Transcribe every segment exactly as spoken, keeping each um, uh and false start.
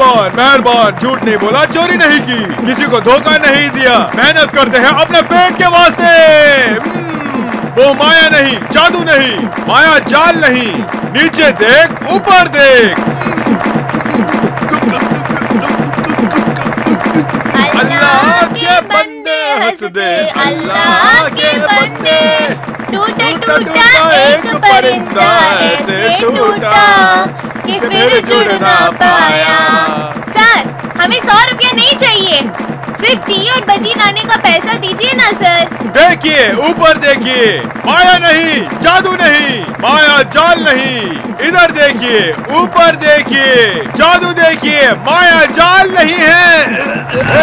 मेहरबान मेहरबान, झूठ नहीं बोला, चोरी नहीं की, किसी को धोखा नहीं दिया, मेहनत करते हैं अपने पेट के वास्ते। वो माया नहीं, जादू नहीं, माया जाल नहीं, नीचे देख ऊपर देख। अल्लाह के बंदे हंस दे, अल्लाह के बंदे। टूटा टूटा एक परिंदा ऐसे टूटा कि फिर जुड़ ना पाया। सर, हमें सौ रुपया नहीं चाहिए, सिर्फ टी और बजी लाने का पैसा दीजिए ना सर। देखिए ऊपर देखिए, माया नहीं, जादू नहीं, माया जाल नहीं, इधर देखिए, ऊपर देखिए, जादू देखिए, माया जाल नहीं है।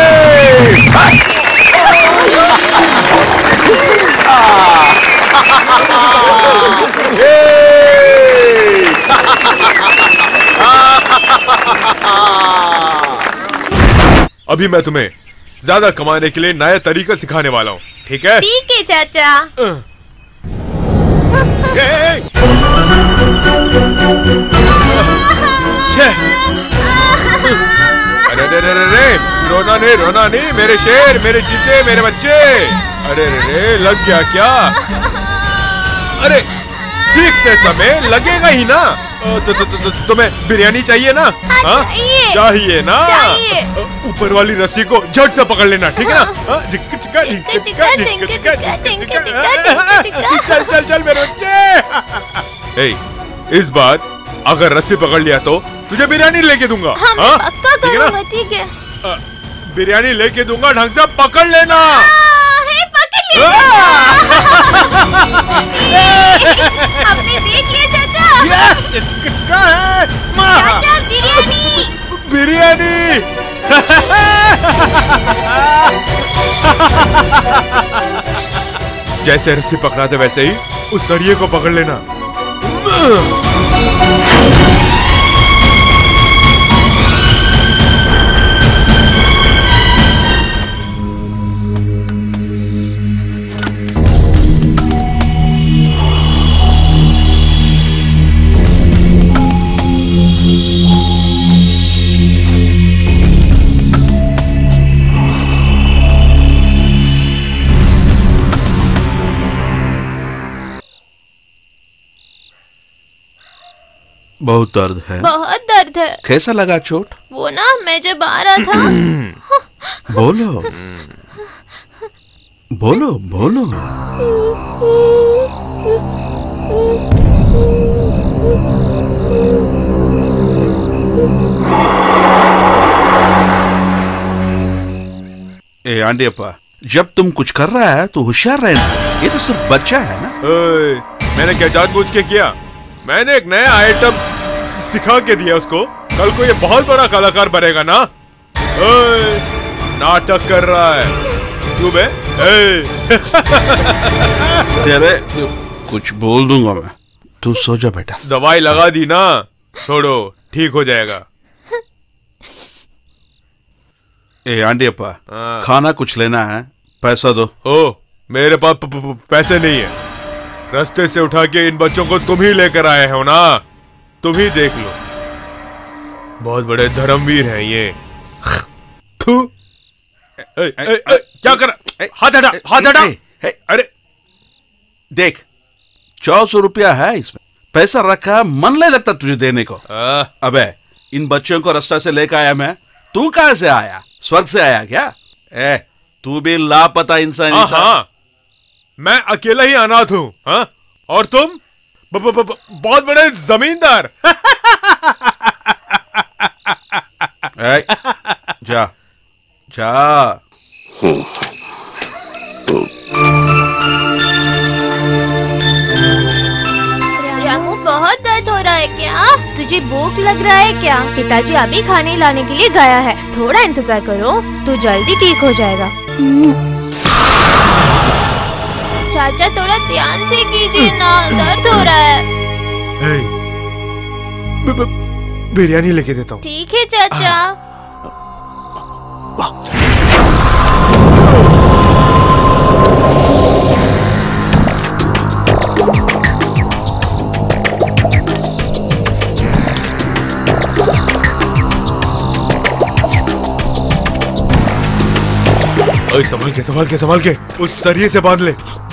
अभी मैं तुम्हें ज्यादा कमाने के लिए नया तरीका सिखाने वाला हूँ, ठीक है? ठीक है चाचा। अरे अरे अरे अरे, रोना नहीं रोना नहीं, मेरे शेर, मेरे चीते, मेरे बच्चे। अरे अरे, लग गया क्या? अरे सीखते समय लगेगा ही ना। तो, तो, तो, तो, तुम्हें बिरयानी चाहिए ना? हाँ, चाहिए। चाहिए ना? चाहिए। ऊपर वाली रस्सी को झट से पकड़ लेना, ठीक है ना? जिक चिका जिक चिका जिक चिका जिक चिका। चल चल चल मेरे बच्चे। ए, इस बार अगर रस्सी पकड़ लिया तो तुझे बिरयानी लेके दूंगा। हाँ, पक्का करूंगा, ठीक है? बिरयानी लेके दूंगा, ढंग से पकड़ लेना। आपने देख लिया चाचा? किसका है? चाचा बिरयानी। बिरयानी। जैसे रस्सी पकड़ाते वैसे ही उस सरिये को पकड़ लेना। बहुत दर्द है। बहुत दर्द है। कैसा लगा चोट? वो ना, मैं जब आ रहा था। बोलो बोलो बोलो। ए आंडियप्पा, जब तुम कुछ कर रहा है तो होशियार रहना, ये तो सिर्फ बच्चा है ना। ओए, मैंने क्या जानबूझ के किया? मैंने एक नया आइटम सिखा के दिया उसको, कल को ये बहुत बड़ा कलाकार बनेगा ना। ओए, नाटक कर रहा है क्यों बे? तेरे कुछ बोल दूंगा मैं, तू सो जा बेटा। दवाई लगा दी ना, छोड़ो, ठीक हो जाएगा। ए आंडियप्पा, खाना कुछ लेना है, पैसा दो। ओ, मेरे पास पैसे नहीं है, रास्ते से उठा के इन बच्चों को तुम ही लेकर आए हो ना, तुम ही देख लो। बहुत बड़े धर्मवीर हैं ये। थू, ए, ए, ए, ए, क्या कर? हाथ हटा, हाथ हटा। अरे देख, चौ सौ रुपया है इसमें, पैसा रखा, मन नहीं लगता तुझे देने को। अबे, इन बच्चों को रास्ता से लेकर आया मैं, तू कहां से आया? स्वर्ग से आया क्या? ए, तू भी लापता इंसान ही था। हाँ, मैं अकेला ही अनाथ हूँ, हाँ? और तुम ब, ब, ब, बहुत बड़े जमींदार। ए, जा जा। रामू, बहुत दर्द हो रहा है क्या? तुझे भूख लग रहा है क्या? पिताजी अभी खाने लाने के लिए गया है, थोड़ा इंतजार करो, तू जल्दी ठीक हो जाएगा। चाचा थोड़ा ध्यान से कीजिए ना, दर्द हो रहा है। hey, ब, ब, बिरयानी लेके देता हूँ। ठीक है चाचा। ओए संभाल के संभाल के संभाल के उस सरिये से बांध ले।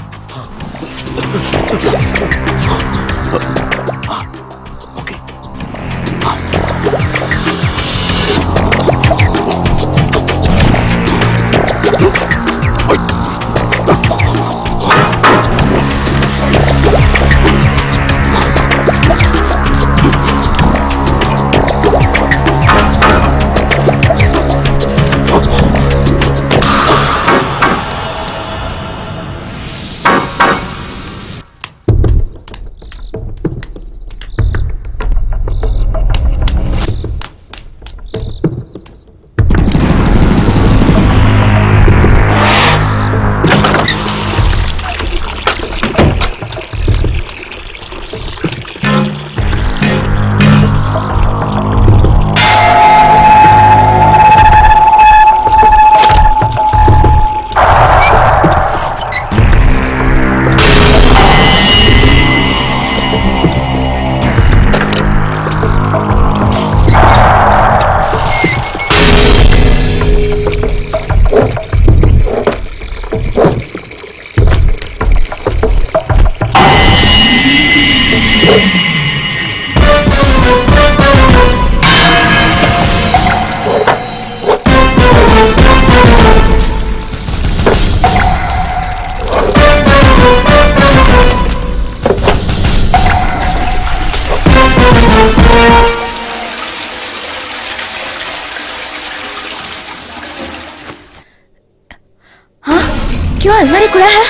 क्यों अलमारी खुला है?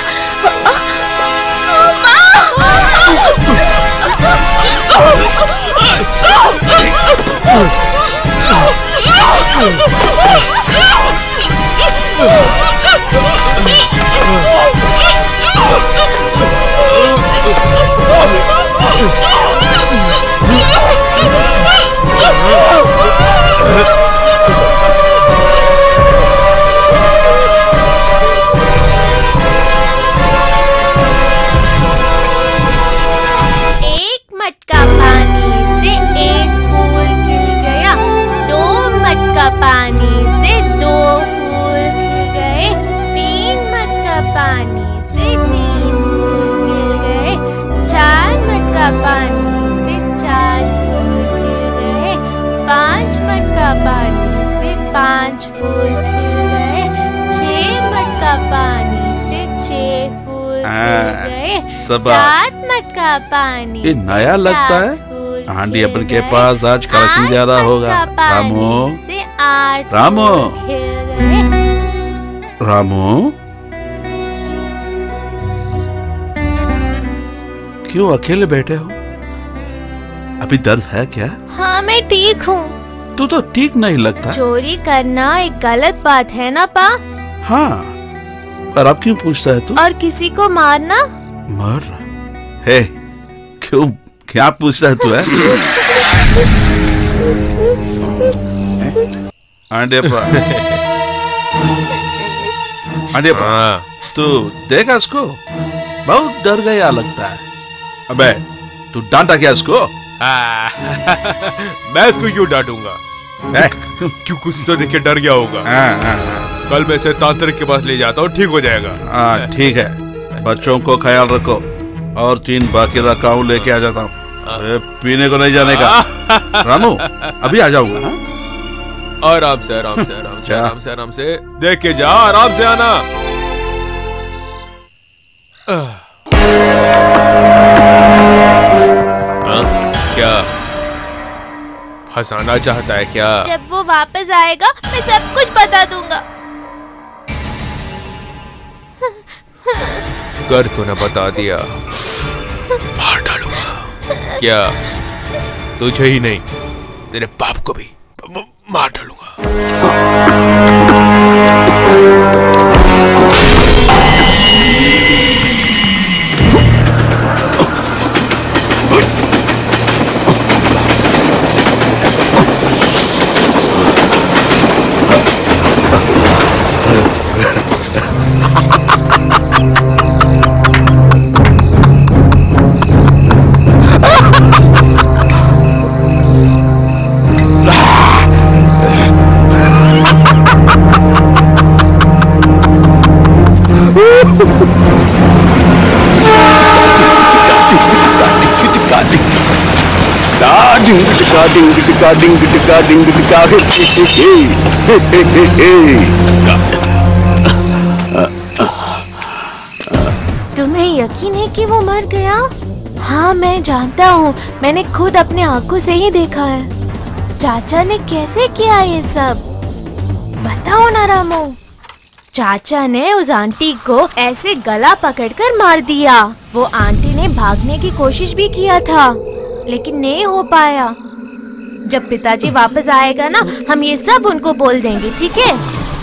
सात मटका पानी। ये नया लगता है। आंटी अपन के पास आज कलेक्शन ज्यादा होगा। रामू से आठ रामू रामू क्यों अकेले बैठे हो? अभी दर्द है क्या? हाँ मैं ठीक हूँ। तू तो ठीक नहीं लगता। चोरी करना एक गलत बात है ना पा? हाँ, पर अब क्यों पूछता है तू? और किसी को मारना? मर है क्यों? क्या पूछता है तू? है आंडेपा आंडेपा तू देखा इसको? बहुत डर गया लगता है। अबे तू डांटा क्या इसको? मैं इसको क्यों डांटूंगा? क्यों कुछ तो देख के डर गया होगा। आ, आ, आ, कल मैं इसे तांत्रिक के पास ले जाता हूँ, ठीक हो जाएगा। हाँ ठीक है, बच्चों को ख्याल रखो और तीन बाकी रखा हूँ लेके आ जाता हूँ। पीने को नहीं जाने का। रामू अभी आ जाऊंगा। आराम से आराम से आराम से आराम से आराम से देख के जा, आराम से आना। हाँ? क्या फंसाना चाहता है क्या? जब वो वापस आएगा मैं सब कुछ बता दूंगा। कर तूने बता दिया, मार डालूंगा। क्या तुझे ही नहीं, तेरे बाप को भी मार डालूंगा। टिका डिंग टिका डिंग टिका डिंग टिका हे हे हे हे तुम्हें यकीन है कि वो मर गया? हाँ मैं जानता हूँ, मैंने खुद अपने आंखों से ही देखा है। चाचा ने कैसे किया ये सब बताओ ना रामू। चाचा ने उस आंटी को ऐसे गला पकड़कर मार दिया। वो आंटी ने भागने की कोशिश भी किया था लेकिन नहीं हो पाया। जब पिताजी वापस आएगा ना, हम ये सब उनको बोल देंगे, ठीक है?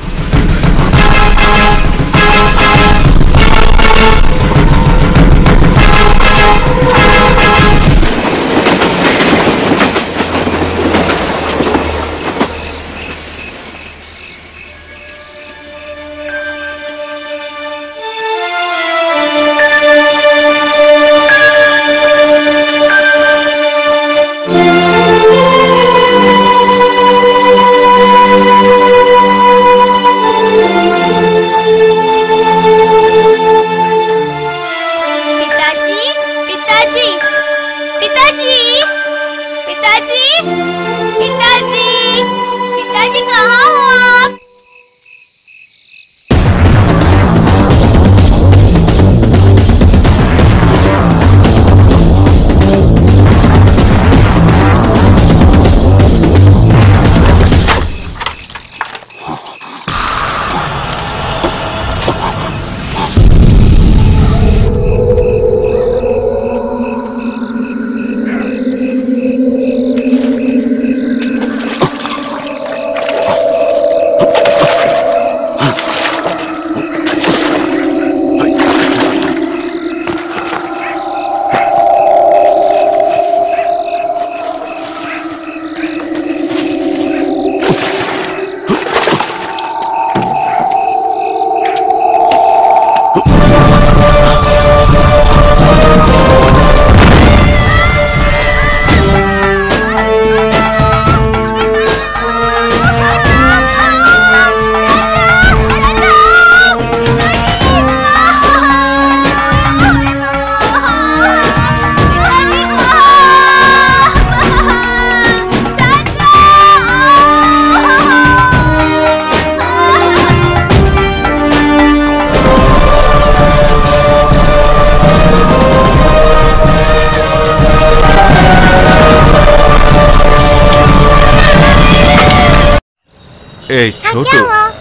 ए छोटू,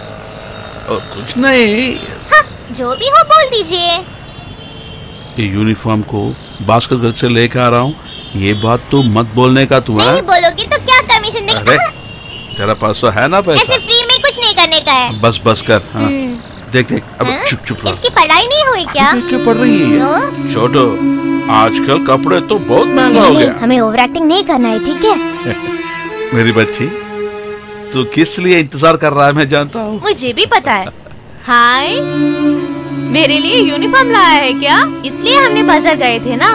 कुछ नहीं। हाँ, जो भी हो बोल दीजिए। ये यूनिफॉर्म को बास्केटबॉल से लेकर आ रहा हूँ, ये बात तो मत बोलने का तू है। नहीं बोलोगी तो क्या कमीशन देगा? अरे तेरा पास तो है ना पैसा। ऐसे फ्री में कुछ नहीं करने का है। बस बस कर। हाँ। देख देख अब हाँ? चुप चुप रहो। इसकी पढ़ाई नहीं हुई क्या? क्यों पढ़ रही है? छोटो, आजकल कपड़े तो बहुत महंगा हो गया। हमें ओवर एक्टिंग नहीं करना है, ठीक है? मेरी बच्ची, तू किस लिए इंतजार कर रहा है मैं जानता हूँ। मुझे भी पता है। हाय, मेरे लिए यूनिफॉर्म लाया है क्या? इसलिए हमने बाजार गए थे ना।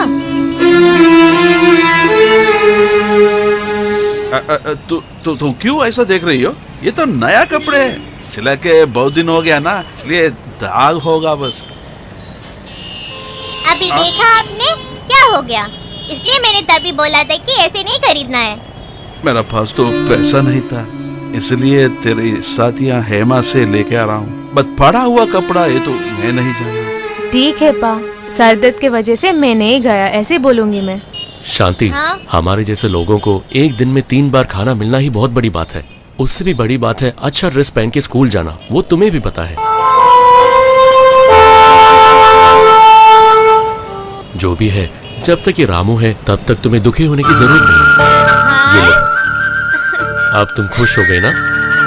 तू तू तू क्यों ऐसा देख रही हो? ये तो नया कपड़े है, सिला के बहुत दिन हो गया ना, इसलिए दाग होगा बस। अभी आ? देखा आपने क्या हो गया? इसलिए मैंने तभी बोला था कि ऐसे नहीं खरीदना है। मेरा पास तो पैसा नहीं था, इसलिए तेरी साथिया हेमा से लेके आ रहा हूँ। बस पड़ा हुआ कपड़ा ये तो मैं नहीं जाना। ठीक है पा, सर दर्द के वजह से मैं नहीं गया, ऐसे बोलूंगी मैं। शांति, हाँ? हमारे जैसे लोगों को एक दिन में तीन बार खाना मिलना ही बहुत बड़ी बात है। उससे भी बड़ी बात है अच्छा ड्रेस पहन के स्कूल जाना, वो तुम्हें भी पता है। जो भी है, जब तक ये रामू है तब तक तुम्हें दुखी होने की जरूरत नहीं। हाँ? ये लो, अब तुम खुश हो गए ना?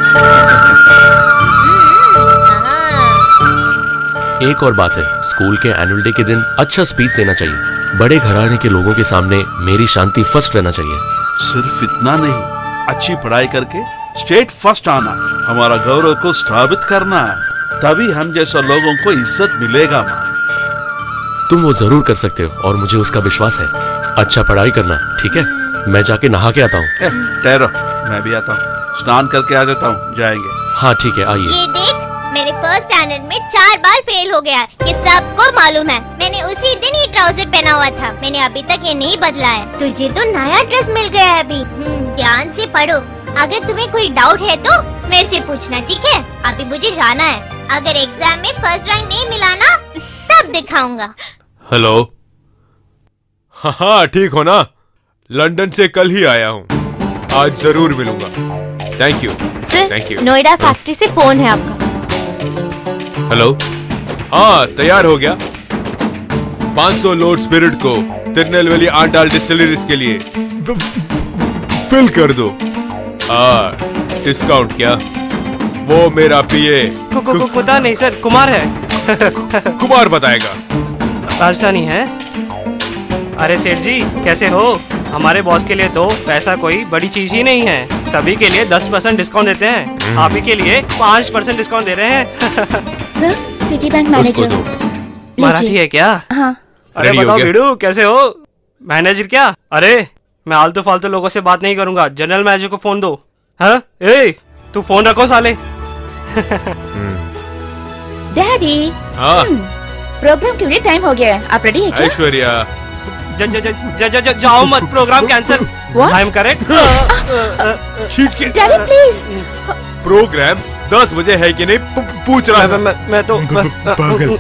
एक और बात है, स्कूल के एनुअल डे के दिन अच्छा स्पीच देना चाहिए। बड़े घराने के लोगों के सामने मेरी शांति फर्स्ट रहना चाहिए। सिर्फ इतना नहीं, अच्छी पढ़ाई करके स्टेट फर्स्ट आना, हमारा गौरव को साबित करना है, तभी हम जैसा लोगों को इज्जत मिलेगा। माँ, तुम वो जरूर कर सकते हो और मुझे उसका विश्वास है। अच्छा पढ़ाई करना, ठीक है? मैं जाके नहा के आता हूँ। ठहरो, मैं भी आता हूँ, स्नान करके आ जाता हूँ, जाएंगे। हाँ ठीक है, आइए। ये देख, मेरे फर्स्ट स्टैंडर्ड में चार बार फेल हो गया, ये सबको मालूम है। मैंने उसी दिन ही ट्राउजर पहना हुआ था। मैंने अभी तक ये नहीं बदला है। तुझे तो नया ड्रेस मिल गया है अभी। ध्यान से पढ़ो। अगर तुम्हें कोई डाउट है तो मेरे से पूछना, ठीक है? अभी मुझे जाना है। अगर एग्जाम में फर्स्ट रैंक नहीं मिला ना तब दिखाऊंगा। हेलो। हाँ हाँ ठीक हो ना? लंदन से कल ही आया हूँ, आज जरूर मिलूंगा। Thank you sir, thank you. Noida factory से फोन है आपका। हेलो। हाँ तैयार हो गया। पाँच सौ लोड स्पिरिट को तिरुनेलवेली आंडाल डिस्टिलरीज के लिए फिल कर दो। आ, डिस्काउंट क्या? वो मेरा पीए पता नहीं सर, कुमार है। कुमार बताएगा। राजधानी है। अरे सेठ जी कैसे हो? हमारे बॉस के लिए तो पैसा कोई बड़ी चीज ही नहीं है। सभी के लिए दस परसेंट डिस्काउंट देते हैं, आप ही के लिए पाँच परसेंट डिस्काउंट दे रहे हैं। Sir, city bank manager. Marathi है क्या? हाँ। अरे बताओ भिड़ू कैसे हो? मैनेजर क्या? अरे मैं आलतू फालतू लोगों से बात नहीं करूंगा, जनरल मैनेजर को फोन दो। हाँ ए तू फोन रखो साले। डैडी। हाँ। प्रोग्राम के लिए टाइम हो गया है, आप रेडी हैं क्या? ऐश्वर्या। ज, ज, ज, ज, ज, ज, जाओ मत, program cancel. I am correct. Daddy please. Program दस बजे है कि नहीं पूछ रहा मैं, मैं, मैं तो बस पागल।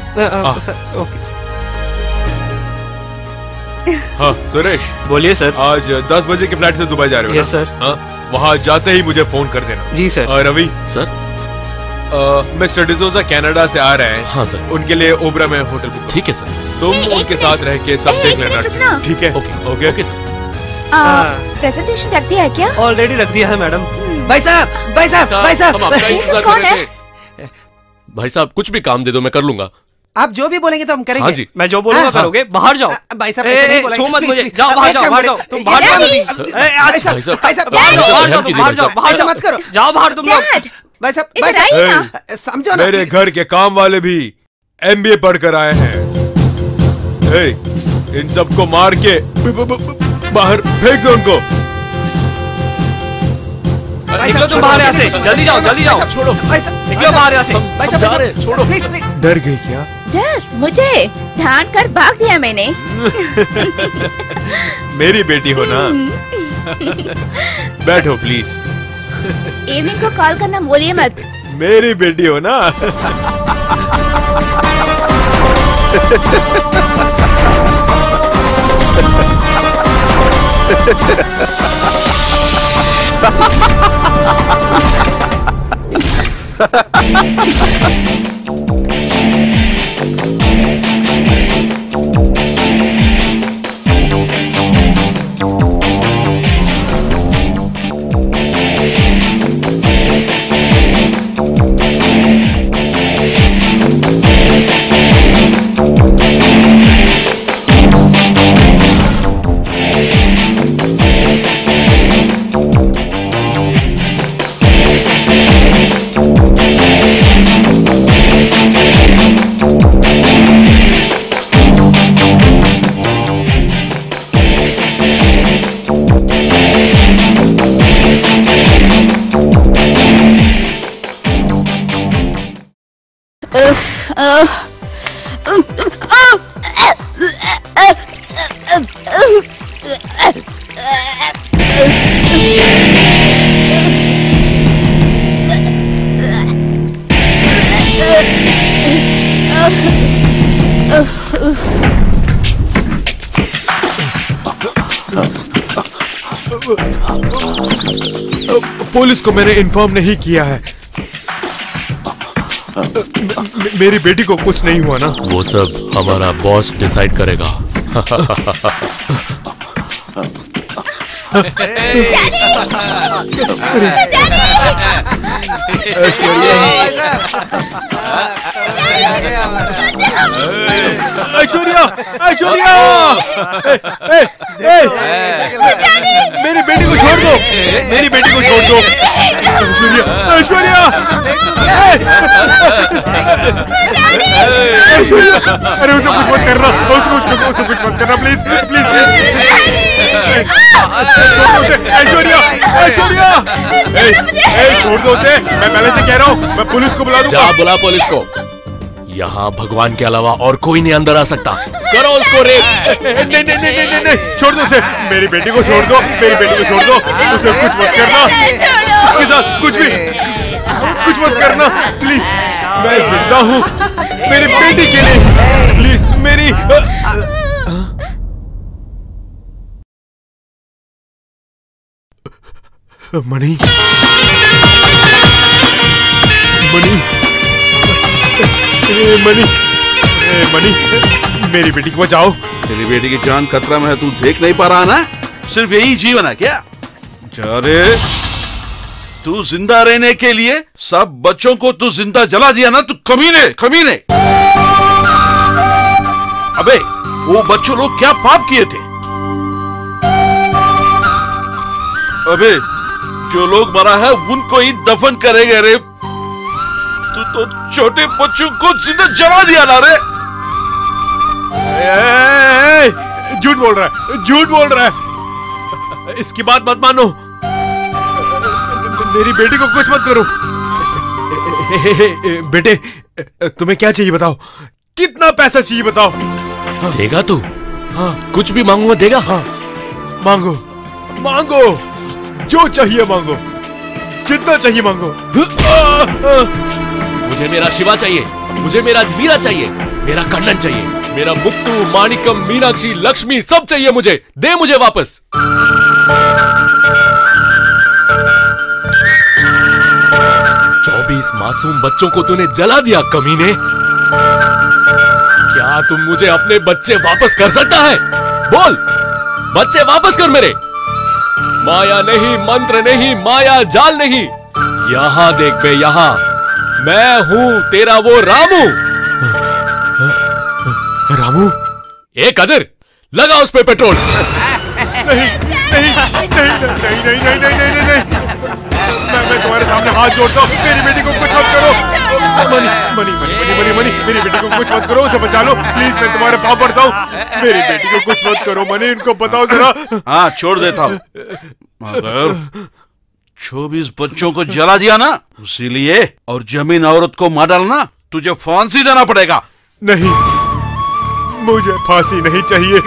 हाँ सुरेश बोलिए सर। आज दस बजे के फ्लाइट से दुबई जा रहे हो? Yes sir. हाँ वहाँ जाते ही मुझे फोन कर देना। जी सर। और Ravi sir mister D'Souza Canada से आ रहे हैं। हाँ सर। उनके लिए ओबरा में होटल बुक। ठीक है सर। तुम उनके साथ रह के सब देख लेना, ठीक है? Okay okay okay sir. Presentation रख दिया है क्या? ऑलरेडी रख दिया है मैडम। भाई साहब भाई साहब भाई साहब हम आपका ये इंतजार सब कौन कर रहे थे। भाई साहब कुछ भी काम दे दो, मैं कर लूंगा। आप जो भी बोलेंगे तो हम करेंगे। हाँ जी। मैं जो बोलूंगा हाँ। करोगे। बाहर जाओ। भाई साहब ए, ऐसे नहीं ए, बोलेंगे। छू मत प्लीज, मुझे। प्लीज। जाओ बाहर एक जाओ काम बाहर करिए। जाओ तुम बाहर ये जाओ। डैडी, ए, आज- भाई साहब भाई साहब, भाई साहब बाहर जाओ बाहर जाओ कीजिए बाहर भाई जाओ साहब। बाहर जाओ मत करो। जाओ बाहर तुम लोग। डैड, भाई साहब इधर भाई आइए साहब ना। समझो ना मेरे प्लीज। घर के काम वाले भी एमबीए पढ़कर आए हैं। ए, इन सबको मार के ब- ब- ब- बाहर फेंक दो उनको। निकलो तुम बाहर यहाँ से, जल्दी जाओ जल्दी जाओ। छोड़ो भाई साहब निकलो बाहर यहाँ से। भाई हम जा रहे हैं, छोड़ो। Please please. डर गई क्या? डर मुझे ढांढ कर भाग दिया मैंने। मेरी बेटी हो ना। बैठो प्लीज। इवनिंग को कॉल करना बोलिए मत। मेरी बेटी हो ना। पुलिस को मैंने इन्फॉर्म नहीं किया है। मे- मेरी बेटी को कुछ नहीं हुआ ना? वो सब हमारा बॉस डिसाइड करेगा। ऐश्वर्या, ऐश्वर्या, ए, ए, ए, मेरी बेटी को छोड़ दो, मेरी बेटी को छोड़ दो। ऐश्वर्या, ऐश्वर्या, ऐश्वर्या, अरे उसे कुछ मत करना, उसे कुछ उसे कुछ मत करना, please please please. Aishwarya, Aishwarya, ए, ए, छोड़ दो उसे, मैं पहले से कह रहा हूँ, मैं पुलिस को बुला दूंगा। जा बुला पुलिस को। यहाँ भगवान के अलावा और कोई नहीं अंदर आ सकता। करो उसको रेप। नहीं नहीं नहीं नहीं नहीं नहीं, छोड़ दो उसे। मेरी बेटी को छोड़ दो, मेरी बेटी को छोड़ दो। उसे कुछ मत करना, उसके साथ कुछ भी कुछ मत करना प्लीज। मैं जिंदा हूँ मेरी बेटी के लिए, प्लीज मेरी। मणि मणि मणि मणि, मेरी बेटी को बचाओ। तेरी बेटी की जान खतरा में है, तू देख नहीं पा रहा ना? सिर्फ यही जीवन है क्या? अरे तू जिंदा रहने के लिए सब बच्चों को तू जिंदा जला दिया ना? तू कमीने कमीने। अबे वो बच्चों लोग क्या पाप किए थे? अबे जो लोग मरा है उनको ही दफन करेंगे रे। तू तो छोटे बच्चों को जिंदा जला दिया ना रे। झूठ बोल रहा है, झूठ बोल रहा है। इसकी बात मत मानो। मेरी बेटी को कुछ मत करो। बेटे तुम्हें क्या चाहिए बताओ? कितना पैसा चाहिए बताओ? हाँ। देगा तू? हाँ। कुछ भी मांगूंगा देगा? हाँ। मांगो मांगो, जो चाहिए मांगो, जितना चाहिए मांगो। मुझे मेरा शिवा चाहिए, मुझे मेरा मीरा चाहिए, मेरा कन्नन चाहिए, मेरा मुक्तू, माणिकम, मीनाक्षी, लक्ष्मी सब चाहिए मुझे। दे मुझे वापस। चौबीस मासूम बच्चों को तूने जला दिया कमीने। क्या तुम मुझे अपने बच्चे वापस कर सकता है? बोल, बच्चे वापस कर मेरे। माया नहीं, मंत्र नहीं, माया जाल नहीं। यहां देख बे, यहां मैं हूं तेरा वो रामू। रामू? ए कदर, लगा उस पे पेट्रोल। नहीं नहीं नहीं नहीं नहीं नहीं नहीं नहीं नहीं नहीं, मैं मैं तुम्हारे सामने हाथ जोड़ता हूँ। मेरी बेटी को कुछ मत करो। मनी मनी मनी मनी मनी मनी मेरी बेटी को कुछ मत करो, उसे बचा लो प्लीज। मैं तुम्हारे पाँव पड़ता हूँ। मेरी बेटी को कुछ मत करो मनी, इनको बताओ जरा। हाँ छोड़ देता हूँ, मगर चौबीस बच्चों को जला दिया ना, इसीलिए और जमीन औरत को मार डालना, तुझे फांसी देना पड़ेगा। नहीं, मुझे फांसी नहीं चाहिए।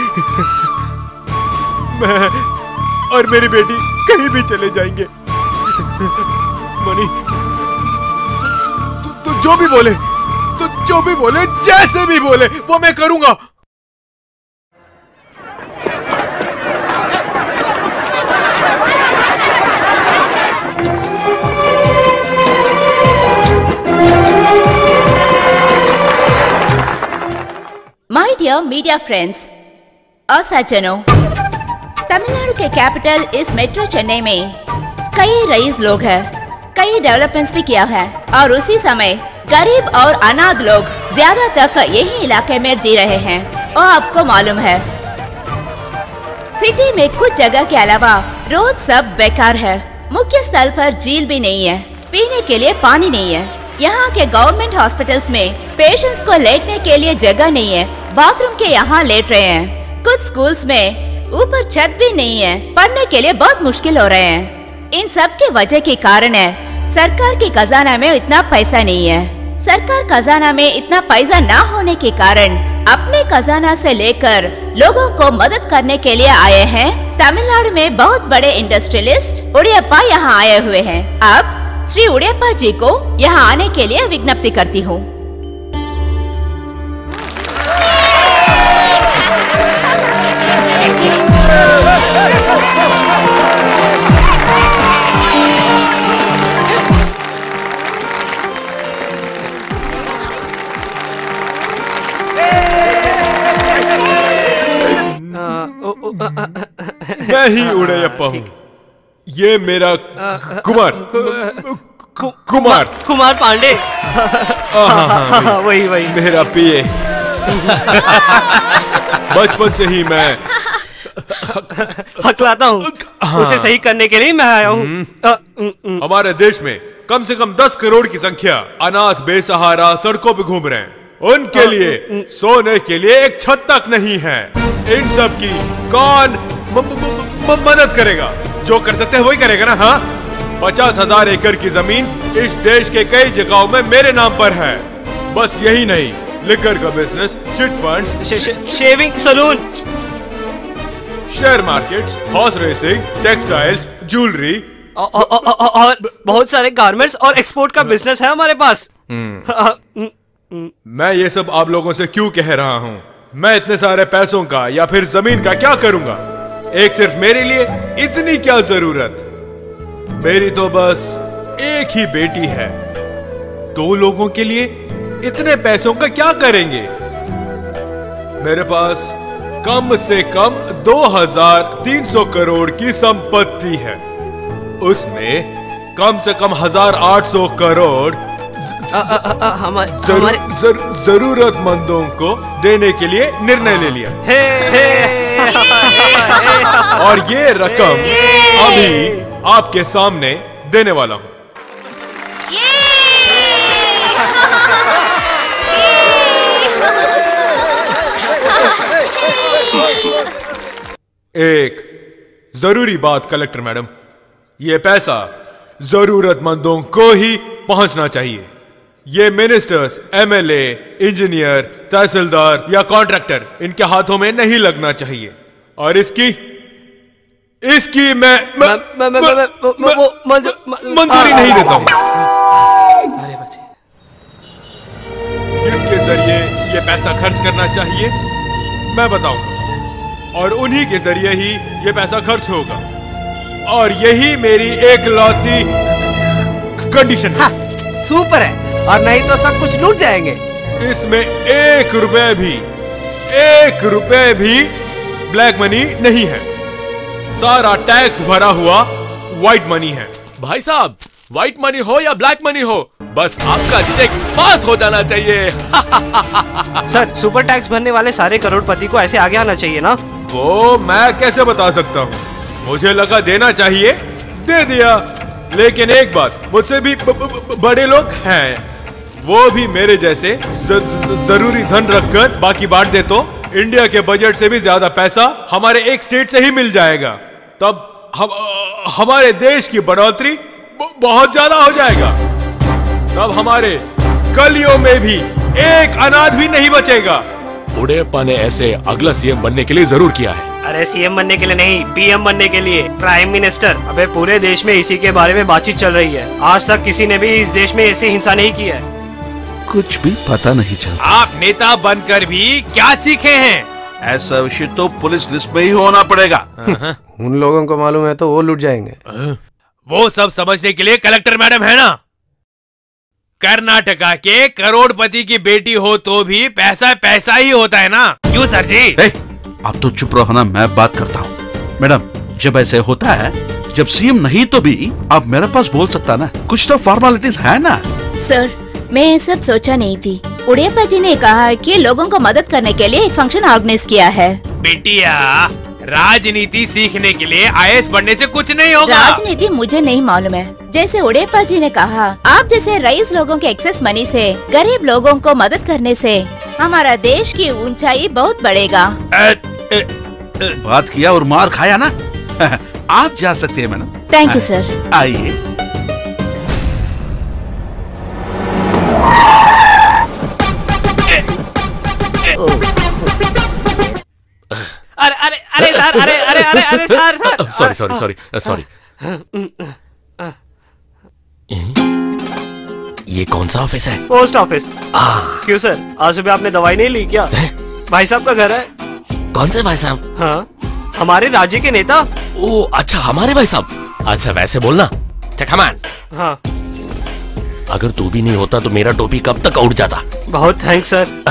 मैं और मेरी बेटी कहीं भी चले जाएंगे। मनी तू, तू जो भी बोले, तू जो भी बोले, जैसे भी बोले वो मैं करूंगा। माय डियर मीडिया फ्रेंड्स और सज्जनों, तमिलनाडु के कैपिटल इस मेट्रो चेन्नई में कई रईस लोग हैं, कई डेवलपमेंट्स भी किया है और उसी समय गरीब और अनाथ लोग ज्यादातर यही इलाके में जी रहे हैं। और आपको मालूम है सिटी में कुछ जगह के अलावा रोड सब बेकार है। मुख्य स्थल पर झील भी नहीं है, पीने के लिए पानी नहीं है। यहाँ के गवर्नमेंट हॉस्पिटल्स में पेशेंट्स को लेटने के लिए जगह नहीं है, बाथरूम के यहाँ लेट रहे हैं। कुछ स्कूल्स में ऊपर छत भी नहीं है, पढ़ने के लिए बहुत मुश्किल हो रहे हैं। इन सब के वजह के कारण है सरकार की खजाना में इतना पैसा नहीं है। सरकार खजाना में इतना पैसा ना होने के कारण अपने खजाना से लेकर लोगों को मदद करने के लिए आए हैं। तमिलनाडु में बहुत बड़े इंडस्ट्रियलिस्ट उड़ियप्पा यहाँ आए हुए हैं। अब श्री उड़ियप्पा जी को यहाँ आने के लिए विज्ञप्ति करती हूँ। मैं ही उड़ियप्पा हूँ। ये मेरा कुमार कुमार कुमार पांडे। वही वही मेरा पिए। बचपन से ही मैं हकलाता हूँ, उसे सही करने के लिए मैं आया हूँ। हमारे देश में कम से कम दस करोड़ की संख्या अनाथ बेसहारा सड़कों पे घूम रहे हैं। उनके लिए सोने के लिए एक छत तक नहीं है। इन सब की कौन म, म, म, मदद करेगा? जो कर सकते हैं वही करेगा ना। हाँ, पचास हजार एकड़ की जमीन इस देश के कई जगहों में मेरे नाम पर है। बस यही नहीं, लिकर का बिजनेस, चिट फंड्स, शे, शे, shaving saloon, share markets, horse racing, textiles, jewellery और बहुत सारे गारमेंट्स और एक्सपोर्ट का बिजनेस है हमारे पास। मैं ये सब आप लोगों से क्यों कह रहा हूँ? मैं इतने सारे पैसों का या फिर जमीन का क्या करूंगा? एक सिर्फ मेरे लिए इतनी क्या जरूरत? मेरी तो बस एक ही बेटी है। दो लोगों के लिए इतने पैसों का क्या करेंगे? मेरे पास कम से कम दो हजार तीन सौ करोड़ की संपत्ति है। उसमें कम से कम हजार आठ सौ करोड़ हमारे जरूरतमंदों को देने के लिए निर्णय ले लिया। हे, हे, और ये रकम अभी आपके सामने देने वाला हूं। एक जरूरी बात कलेक्टर मैडम, ये पैसा जरूरतमंदों को ही पहुंचना चाहिए। ये मिनिस्टर्स, एमएलए, इंजीनियर, तहसीलदार या कॉन्ट्रैक्टर, इनके हाथों में नहीं लगना चाहिए। और इसकी इसकी मैं मंजूरी नहीं देता हूं। जिसके जरिए ये पैसा खर्च करना चाहिए मैं बताऊंगा, और उन्हीं के जरिए ही ये पैसा खर्च होगा। और यही मेरी एक लौती कंडीशन है। हाँ, सुपर है, और नहीं तो सब कुछ लूट जाएंगे। इसमें एक रुपए भी एक रुपए भी ब्लैक मनी नहीं है। सारा टैक्स भरा हुआ व्हाइट मनी है। भाई साहब, व्हाइट मनी हो या ब्लैक मनी हो, बस आपका चेक पास हो जाना चाहिए। सर, सुपर टैक्स भरने वाले सारे करोड़पति को ऐसे आगे आना चाहिए ना? वो मैं कैसे बता सकता हूँ? मुझे लगा देना चाहिए, दे दिया। लेकिन एक बात, मुझसे भी ब, ब, बड़े लोग हैं, वो भी मेरे जैसे ज, ज, जरूरी धन रखकर बाकी बांट दे तो इंडिया के बजट से भी ज्यादा पैसा हमारे एक स्टेट से ही मिल जाएगा। तब हम हमारे देश की बढ़ोतरी बहुत ज्यादा हो जाएगा। तब हमारे गलियों में भी एक अनाथ भी नहीं बचेगा। उड़ेप्पा ने ऐसे अगला सीएम बनने के लिए जरूर किया है। अरे सीएम बनने के लिए नहीं, पीएम बनने के लिए, प्राइम मिनिस्टर। अबे पूरे देश में इसी के बारे में बातचीत चल रही है। आज तक किसी ने भी इस देश में ऐसी हिंसा नहीं की है। कुछ भी पता नहीं चलता। आप नेता बनकर भी क्या सीखे हैं? ऐसा विषय तो पुलिस लिस्ट में ही होना पड़ेगा। उन लोगों को मालूम है तो वो लूट जाएंगे। वो सब समझने के लिए कलेक्टर मैडम है ना। कर्नाटका के करोड़पति की बेटी हो तो भी पैसा पैसा ही होता है ना, क्यों सर जी? ए, आप तो चुप रहो ना, मैं बात करता हूँ। मैडम, जब ऐसे होता है, जब सीएम नहीं तो भी आप मेरे पास बोल सकता ना, कुछ तो फॉर्मेलिटीज है ना। सर, मैं ये सब सोचा नहीं थी। उड़ेप्पा जी ने कहा कि लोगों को मदद करने के लिए एक फंक्शन ऑर्गेनाइज किया है। बेटिया, राजनीति सीखने के लिए आईएएस पढ़ने से कुछ नहीं होगा। राजनीति मुझे नहीं मालूम है। जैसे उड़ेप्पा जी ने कहा, आप जैसे रईस लोगों के एक्सेस मनी से गरीब लोगों को मदद करने से हमारा देश की ऊंचाई बहुत बढ़ेगा। बात किया और मार खाया ना। आप जा सकते हैं मैडम। Thank you sir. आइए। अरे अरे अरे सर, अरे अरे अरे अरे sir sir sorry sorry sorry sorry. ये कौन सा ऑफिस है? Post office. क्यों सर, आज सुबह आपने दवाई नहीं ली क्या? भाई साहब का घर है। कौन से भाई साहब? हाँ, हमारे राज्य के नेता। ओ अच्छा, हमारे भाई साहब। अच्छा वैसे बोलना। कमान। हाँ, अगर तू भी नहीं होता तो मेरा टोपी कब तक उड़ जाता। बहुत थैंक्स सर।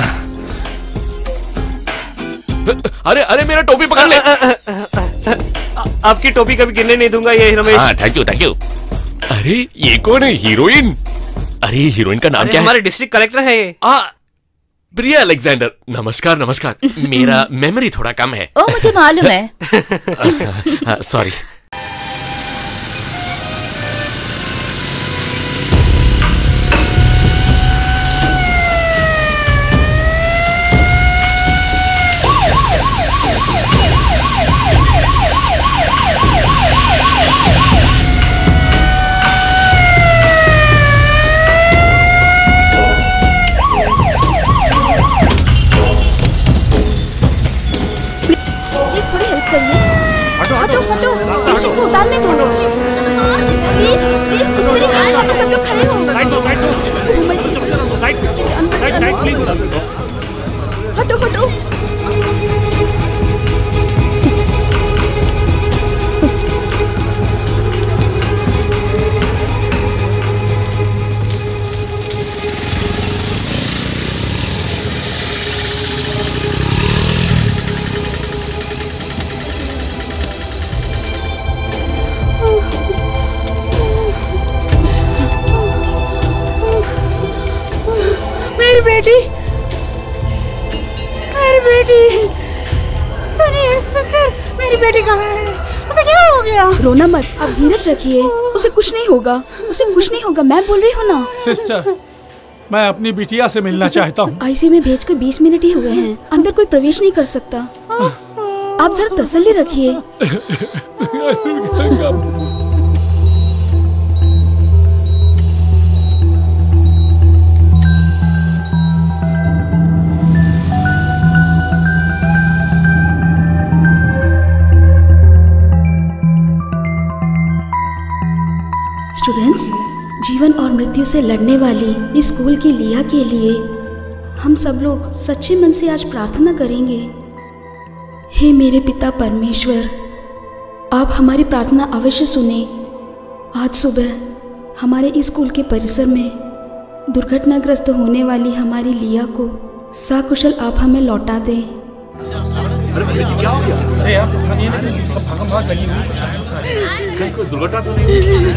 अरे अरे मेरा टोपी पकड़ ले। आपकी टोपी कभी गिरने नहीं दूंगा। ये रमेश। हाँ, थैंक यू थैंक यू। अरे ये कौन है? हीरोइन? अरे हीरोइन का नाम क्या है? हमारे डिस्ट्रिक्ट कलेक्टर है ये। आ, प्रिया अलेक्जेंडर। नमस्कार नमस्कार। मेरा मेमोरी थोड़ा कम है। ओ मुझे मालूम है। सॉरी। थोड़ी हेल्प करिए। हटो हटो हटो, पेशेंट को उतारने दो। प्लीज प्लीज इस तरीके से वहाँ पे सब लोग खड़े हो। साइड दो साइड दो। साइड उसकी जान बचाओ। Side please. हटो हटो। मेरी बेटी, मेरी बेटी, सुनिए सिस्टर, मेरी बेटी कहाँ है? उसे क्या हो गया? रोना मत, आप धीरज रखिए, उसे कुछ नहीं होगा, उसे कुछ नहीं होगा, मैं बोल रही हूँ ना। सिस्टर, मैं अपनी बिटिया से मिलना चाहता हूँ। आईसीयू में भेजकर बीस मिनट ही हुए हैं, अंदर कोई प्रवेश नहीं कर सकता। आप जरा तसल्ली रखिए। स्टूडेंट्स, जीवन और मृत्यु से लड़ने वाली इस स्कूल की लिया के लिए हम सब लोग सच्चे मन से आज प्रार्थना करेंगे। हे मेरे पिता परमेश्वर, आप हमारी प्रार्थना अवश्य सुने। आज सुबह हमारे इस स्कूल के परिसर में दुर्घटनाग्रस्त होने वाली हमारी लिया को सकुशल आप हमें लौटा दें। क्या हो गया? अरे यार, सब भागम भाग गली में कहीं कोई दुर्घटना तो नहीं?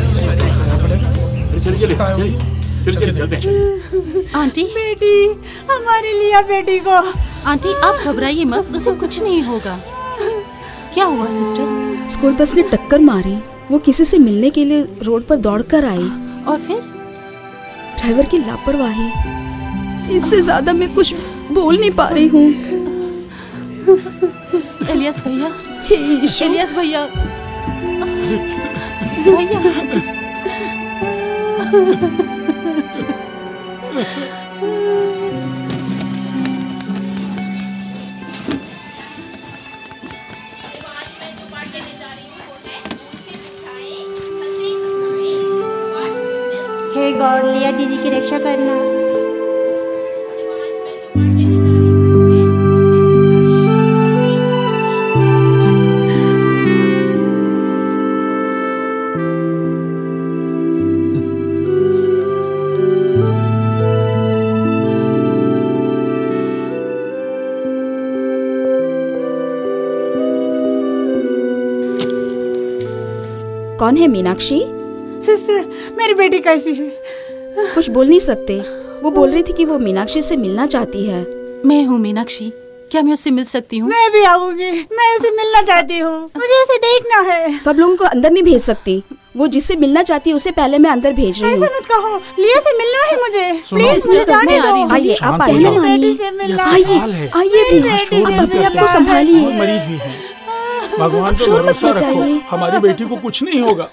चलिए चलिए चलिए चलिए चलते हैं। आंटी, बेटी, हमारी लिया बेटी को। आंटी आप घबराइए मत, उसे कुछ नहीं होगा। क्या हुआ सिस्टर? स्कूल बस ने टक्कर मारी, वो किसी से मिलने के लिए रोड पर दौड़कर आई। और फिर? ड्राइवर की लापरवाही, इससे ज्यादा मैं कुछ बोल नहीं पा रही हूँ। इलियास भैया, इलियास भैया, भैया। हे गॉड, लिया दीदी की रक्षा करना। कौन है मीनाक्षी? सिस्टर, मेरी बेटी कैसी है? कुछ बोल नहीं सकते। वो बोल रही थी कि वो मीनाक्षी से मिलना चाहती है। मैं हूँ मीनाक्षी, क्या मैं उससे मिल सकती हूँ? मैं भी आऊंगी, मैं उसे मिलना चाहती हूँ, मुझे उसे देखना है। सब लोगों को अंदर नहीं भेज सकती, वो जिससे मिलना चाहती है उसे पहले मैं अंदर भेज रही हूँ। ऐसा मत कहो, लिया से मिलना है मुझे, प्लीज मुझे जाने दो। आइए आप आइए, आइए आइए, अपने आप को संभालिए। मरीज भी है, भगवान पे भरोसा रखो, हमारी बेटी को कुछ नहीं होगा।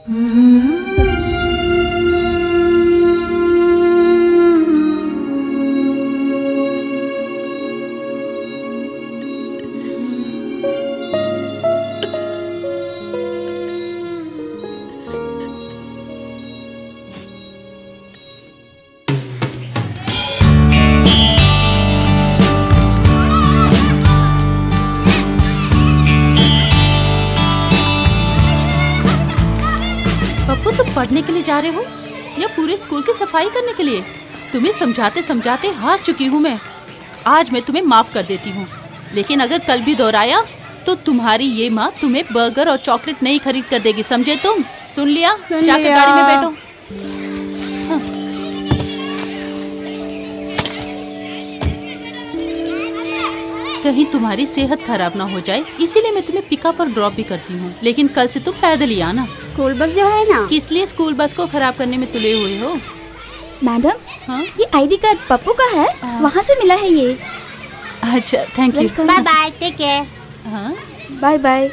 पढ़ने के लिए जा रहे हो या पूरे स्कूल की सफाई करने के लिए? तुम्हें समझाते समझाते हार चुकी हूँ मैं। आज मैं तुम्हें माफ कर देती हूँ, लेकिन अगर कल भी दोहराया तो तुम्हारी ये माँ तुम्हें बर्गर और चॉकलेट नहीं खरीद कर देगी, समझे तुम? सुन लिया? जाकर गाड़ी में बैठो। हाँ। कहीं तुम्हारी सेहत खराब ना हो जाए, इसीलिए मैं तुम्हें पिकअप और ड्रॉप भी करती हूँ, लेकिन कल से तुम पैदल ही आना। स्कूल बस जो है ना, किस लिए स्कूल बस को खराब करने में तुले हुए हो? मैडम, हाँ? ये आईडी कार्ड पप्पू का है, वहाँ से मिला है ये। अच्छा, thank you. Bye bye, take care. हाँ, बाय बाय।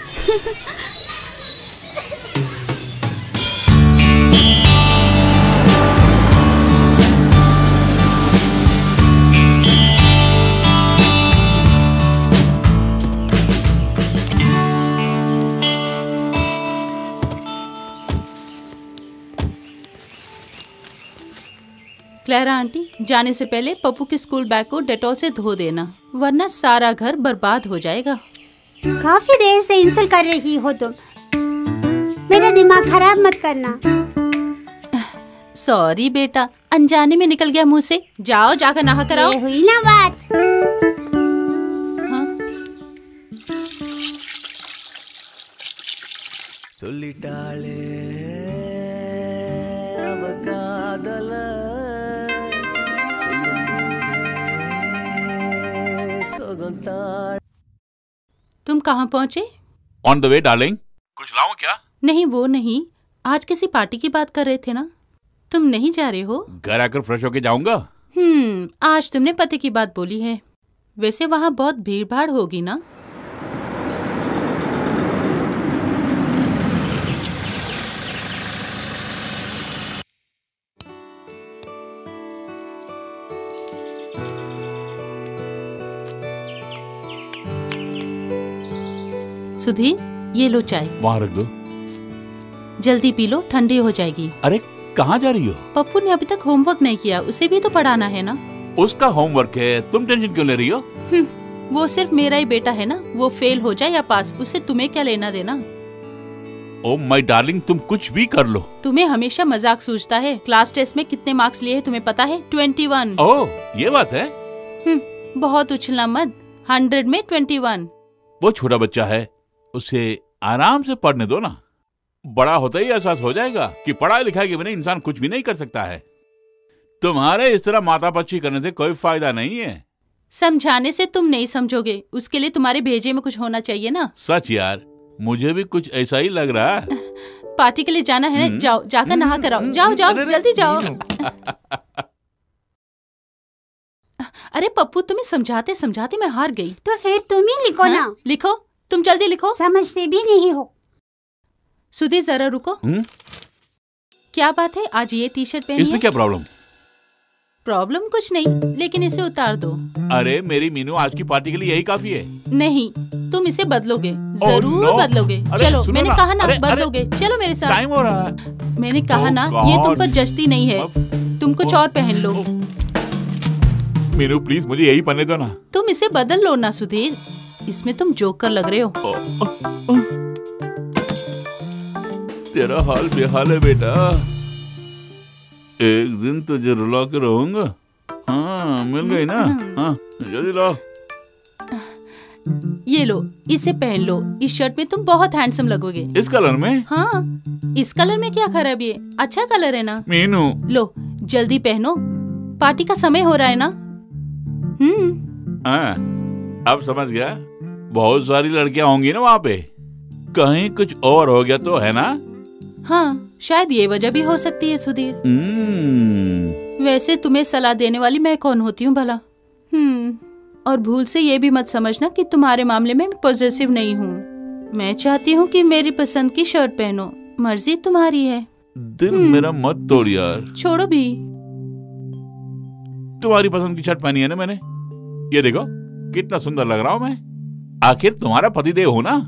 क्लैरा आंटी, जाने से पहले पप्पू के स्कूल बैग को डेटॉल से धो देना, वरना सारा घर बर्बाद हो जाएगा। काफी देर से इंसल्ट कर रही हो तुम, मेरा दिमाग खराब मत करना। सॉरी बेटा, अनजाने में निकल गया मुंह से। जाओ, जाकर नहा कर आओ। ये हुई ना बात। हाँ? तुम कहाँ पहुँचे? On the way darling. कुछ लाऊं क्या? नहीं, वो नहीं, आज किसी पार्टी की बात कर रहे थे ना। तुम नहीं जा रहे हो? घर आकर फ्रेश होके जाऊंगा। हम्म, आज तुमने पति की बात बोली है। वैसे वहाँ बहुत भीड़ भाड़ होगी ना? सुधीर, ये लो चाय। वहाँ रख दो। जल्दी पी लो, ठंडी हो जाएगी। अरे कहाँ जा रही हो? पप्पू ने अभी तक होमवर्क नहीं किया, उसे भी तो पढ़ाना है ना। उसका होमवर्क है, तुम टेंशन क्यों ले रही हो? वो सिर्फ मेरा ही बेटा है ना, वो फेल हो जाए या पास, उससे तुम्हें क्या लेना देना? ओ माय डार्लिंग, तुम कुछ भी कर लो। तुम्हें हमेशा मजाक सूझता है। क्लास टेस्ट में कितने मार्क्स लिए हैं तुम्हें पता है? Twenty one. ओह, ये बात है। बहुत उछलना मत, हंड्रेड में ट्वेंटी वन। वो छोटा बच्चा है, उसे आराम से पढ़ने दो ना। बड़ा होता ही एहसास हो जाएगा कि पढ़ाई लिखाई के बिना इंसान कुछ भी नहीं कर सकता है। तुम्हारे इस तरह मातापच्ची करने से कोई फायदा नहीं है। समझाने से तुम नहीं समझोगे, उसके लिए तुम्हारे भेजे में कुछ होना चाहिए ना। सच यार, मुझे भी कुछ ऐसा ही लग रहा है। पार्टी के लिए जाना है ना, जाओ, जाकर नहा कर आओ। जाओ जाओ, जल्दी जाओ। अरे पप्पू, तुम्हें समझाते समझाते मैं हार गई। तो फिर तुम ही लिखो हाँ? ना। लिखो, तुम जल्दी लिखो। समझते भी नहीं हो। सुधीर जरा रुको। हुँ? क्या बात है, आज ये टी शर्ट पहनी है? इसमें क्या प्रॉब्लम? प्रॉब्लम कुछ नहीं, लेकिन इसे उतार दो। अरे मेरी मीनू, आज की पार्टी के लिए यही काफी है। नहीं, तुम इसे बदलोगे, जरूर no. बदलोगे। चलो, मैंने ना। कहा ना, अरे, बदलोगे। अरे, चलो मेरे साथ। टाइम हो रहा है। मैंने कहा oh ना, God. ये तुम पर जचती नहीं है। तुम कुछ और पहन लो। मीनू प्लीज, मुझे यही पहनने दो ना। तुम इसे बदल लो ना सुधीर, इसमें तुम जोकर लग रहे हो। तेरा हाल बेहाल है बेटा, एक दिन तुझे रुला के रहूंगा। हाँ, मिल गई ना। हाँ, जल्दी लो। ये लो, इसे पहन लो। इस शर्ट में तुम बहुत हैंडसम लगोगे। इस कलर में? हाँ, इस कलर में क्या खराबी है? अच्छा कलर है ना। मीनू, लो जल्दी पहनो, पार्टी का समय हो रहा है ना। हम्म हाँ, अब समझ गया। बहुत सारी लड़कियां होंगी ना वहाँ पे, कहीं कुछ और हो गया तो है ना। हाँ, शायद ये वजह भी हो सकती है सुधीर। वैसे तुम्हें सलाह देने वाली मैं कौन होती हूँ भला। हम्म और भूल से ये भी मत समझना कि तुम्हारे मामले में मैं पॉजिटिव नहीं हूँ। मैं चाहती हूँ कि मेरी पसंद की शर्ट पहनो, मर्जी तुम्हारी है। दिल मेरा मत तोड़ यार। छोड़ो भी। तुम्हारी पसंद की शर्ट पहनी है ना मैंने, ये देखो कितना सुंदर लग रहा हूं मैं। आखिर तुम्हारा पतिदेव हो ना।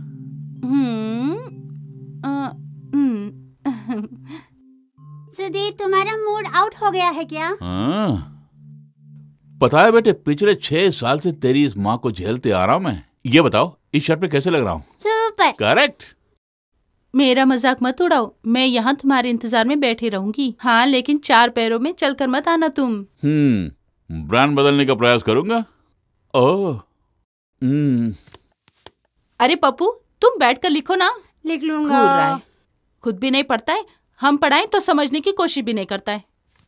सुधीर, तुम्हारा मूड आउट हो गया है क्या? हाँ। पता है बेटे, पिछले छह साल से तेरी इस माँ को झेलते आ रहा हूं मैं। ये बताओ इस शर्ट पे कैसे लग रहा हूँ? सुपर। करेक्ट। मेरा मजाक मत उड़ाओ, मैं यहाँ तुम्हारे इंतजार में बैठी रहूंगी। हाँ, लेकिन चार पैरों में चलकर मत आना तुम। हम्म ब्रांड बदलने का प्रयास करूंगा। ओह। हम्म अरे पप्पू, तुम बैठकर लिखो ना। लिख घूर लूंगा। रहा है, खुद भी नहीं पढ़ता है, हम पढ़ाएं तो समझने की कोशिश भी नहीं करता है।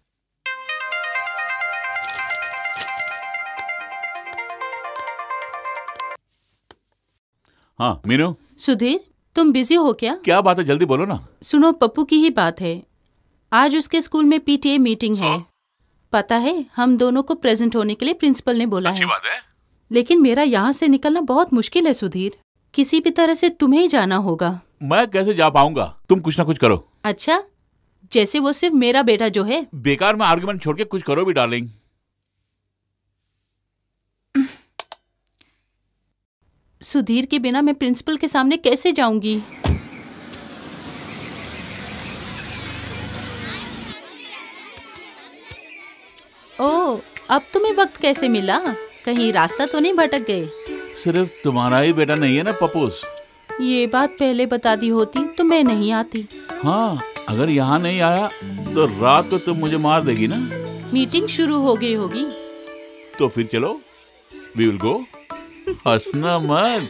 हाँ मीनू। सुधीर, तुम बिजी हो क्या? क्या बात है, जल्दी बोलो ना। सुनो, पप्पू की ही बात है। आज उसके स्कूल में पीटीए मीटिंग है। पता है, हम दोनों को प्रेजेंट होने के लिए प्रिंसिपल ने बोला अच्छी है। बात है। लेकिन मेरा यहाँ से निकलना बहुत मुश्किल है सुधीर। किसी भी तरह से तुम्हें ही जाना होगा। मैं कैसे जा पाऊंगा? तुम कुछ ना कुछ करो। अच्छा, जैसे वो सिर्फ मेरा बेटा जो है। बेकार में आर्गुमेंट छोड़ के कुछ करो भी डार्लिंग। सुधीर के बिना मैं प्रिंसिपल के सामने कैसे जाऊंगी? ओह, अब तुम्हें वक्त कैसे मिला? कहीं रास्ता तो नहीं भटक गए? सिर्फ तुम्हारा ही बेटा नहीं है ना पपूस। ये बात पहले बता दी होती तो मैं नहीं आती। हाँ, अगर यहाँ नहीं आया तो रात को तुम मुझे मार देगी ना। मीटिंग शुरू हो गई होगी। तो फिर चलो, वी विल गो। हंसना मत।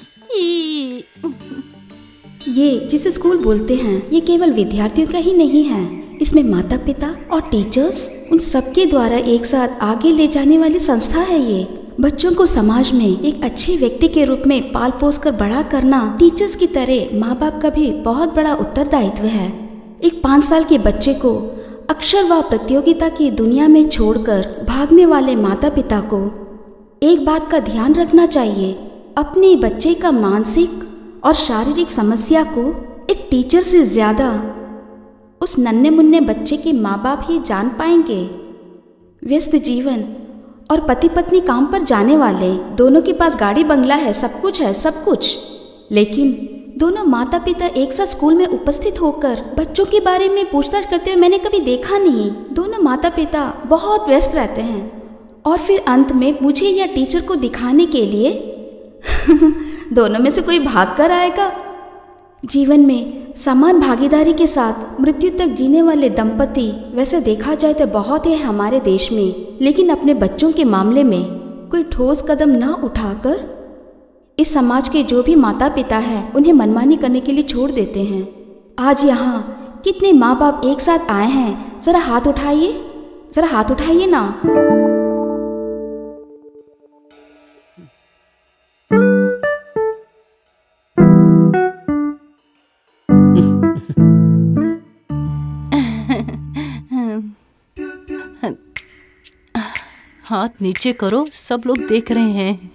ये जिसे स्कूल बोलते हैं, ये केवल विद्यार्थियों का ही नहीं है। इसमें माता पिता और टीचर्स, उन सबके द्वारा एक साथ आगे ले जाने वाली संस्था है। ये बच्चों को समाज में एक अच्छे व्यक्ति के रूप में पाल पोस कर बड़ा करना टीचर्स की तरह माँ बाप का भी बहुत बड़ा उत्तरदायित्व है। एक पाँच साल के बच्चे को अक्षर व प्रतियोगिता की दुनिया में छोड़कर भागने वाले माता पिता को एक बात का ध्यान रखना चाहिए, अपने बच्चे का मानसिक और शारीरिक समस्या को एक टीचर से ज्यादा उस नन्हे मुन्ने बच्चे के माँ बाप ही जान पाएंगे। व्यस्त जीवन और पति पत्नी काम पर जाने वाले, दोनों के पास गाड़ी बंगला है, सब कुछ है, सब कुछ। लेकिन दोनों माता पिता एक साथ स्कूल में उपस्थित होकर बच्चों के बारे में पूछताछ करते हुए मैंने कभी देखा नहीं। दोनों माता पिता बहुत व्यस्त रहते हैं और फिर अंत में मुझे या टीचर को दिखाने के लिए दोनों में से कोई भाग कर आएगा। जीवन में समान भागीदारी के साथ मृत्यु तक जीने वाले दंपति वैसे देखा जाए तो बहुत है हमारे देश में, लेकिन अपने बच्चों के मामले में कोई ठोस कदम न उठाकर इस समाज के जो भी माता पिता हैं उन्हें मनमानी करने के लिए छोड़ देते हैं। आज यहाँ कितने माँ बाप एक साथ आए हैं, जरा हाथ उठाइए, जरा हाथ उठाइए ना। हाथ नीचे करो, सब लोग देख रहे हैं।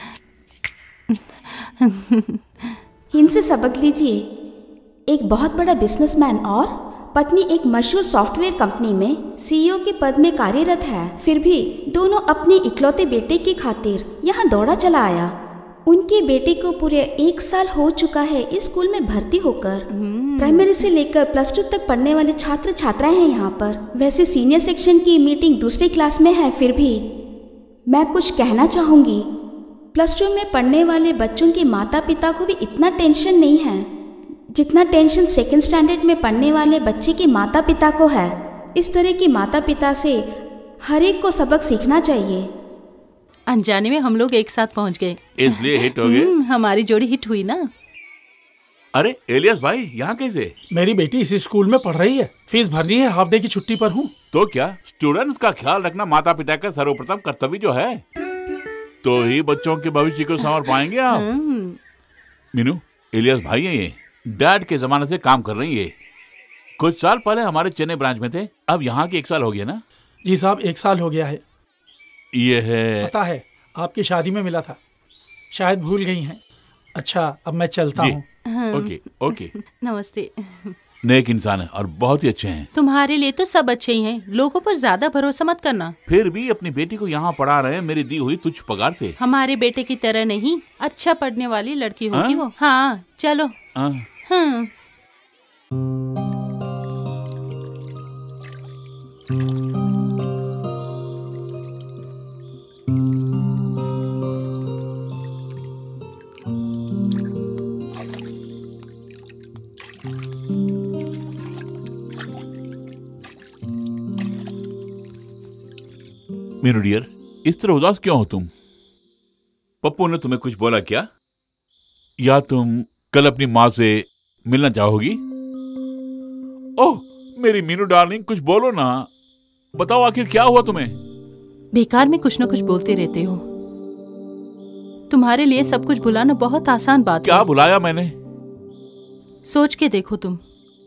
इनसे सबक लीजिए। एक बहुत बड़ा बिजनेसमैन और पत्नी एक मशहूर सॉफ्टवेयर कंपनी में सीईओ के पद में कार्यरत है, फिर भी दोनों अपने इकलौते बेटे की खातिर यहाँ दौड़ा चला आया। उनके बेटे को पूरे एक साल हो चुका है इस स्कूल में भर्ती होकर। प्राइमरी से लेकर प्लस टू तक पढ़ने वाले छात्र छात्राएं हैं यहाँ पर। वैसे सीनियर सेक्शन की मीटिंग दूसरी क्लास में है, फिर भी मैं कुछ कहना चाहूँगी। प्लस टू में पढ़ने वाले बच्चों के माता पिता को भी इतना टेंशन नहीं है जितना टेंशन सेकेंड स्टैंडर्ड में पढ़ने वाले बच्चे के माता पिता को है। इस तरह के माता पिता से हर एक को सबक सीखना चाहिए। अनजाने में हम लोग एक साथ पहुंच गए, इसलिए हिट हो गए। हमारी जोड़ी हिट हुई ना। अरे एलियास भाई, यहाँ कैसे? मेरी बेटी इसी स्कूल में पढ़ रही है, फीस भरनी है, हाफ डे की छुट्टी पर हूँ। तो क्या स्टूडेंट्स का ख्याल रखना माता पिता का सर्वप्रथम कर्तव्य जो है, तो ही बच्चों के भविष्य को संवार पाएंगे आप। मीनू, एलियास भाई है ये, डैड के जमाने से काम कर रही है। कुछ साल पहले हमारे चेन्नई ब्रांच में थे, अब यहाँ के एक साल हो गया ना? जी साहब, एक साल हो गया है। ये है, पता है, आपकी शादी में मिला था, शायद भूल गई हैं। अच्छा, अब मैं चलता हूँ। Okay okay. नमस्ते। नेक इंसान है और बहुत ही अच्छे हैं। तुम्हारे लिए तो सब अच्छे ही हैं, लोगों पर ज्यादा भरोसा मत करना। फिर भी अपनी बेटी को यहाँ पढ़ा रहे हैं मेरी दी हुई तुच्छ पगार से। हमारे बेटे की तरह नहीं, अच्छा पढ़ने वाली लड़की होगी वो। हाँ चलो। हाँ। हाँ। मीनू डियर, इस तरह उदास क्यों हो तुम? पप्पू ने तुम्हें कुछ बोला क्या? या तुम कल अपनी माँ से मिलना चाहोगी? ओह मेरी मीनू डार्लिंग, कुछ बोलो ना, बताओ आखिर क्या हुआ तुम्हें? बेकार में कुछ न कुछ बोलते रहते हो। तुम्हारे लिए सब कुछ भुलाना बहुत आसान बात है। क्या भुलाया मैंने? सोच के देखो तुम।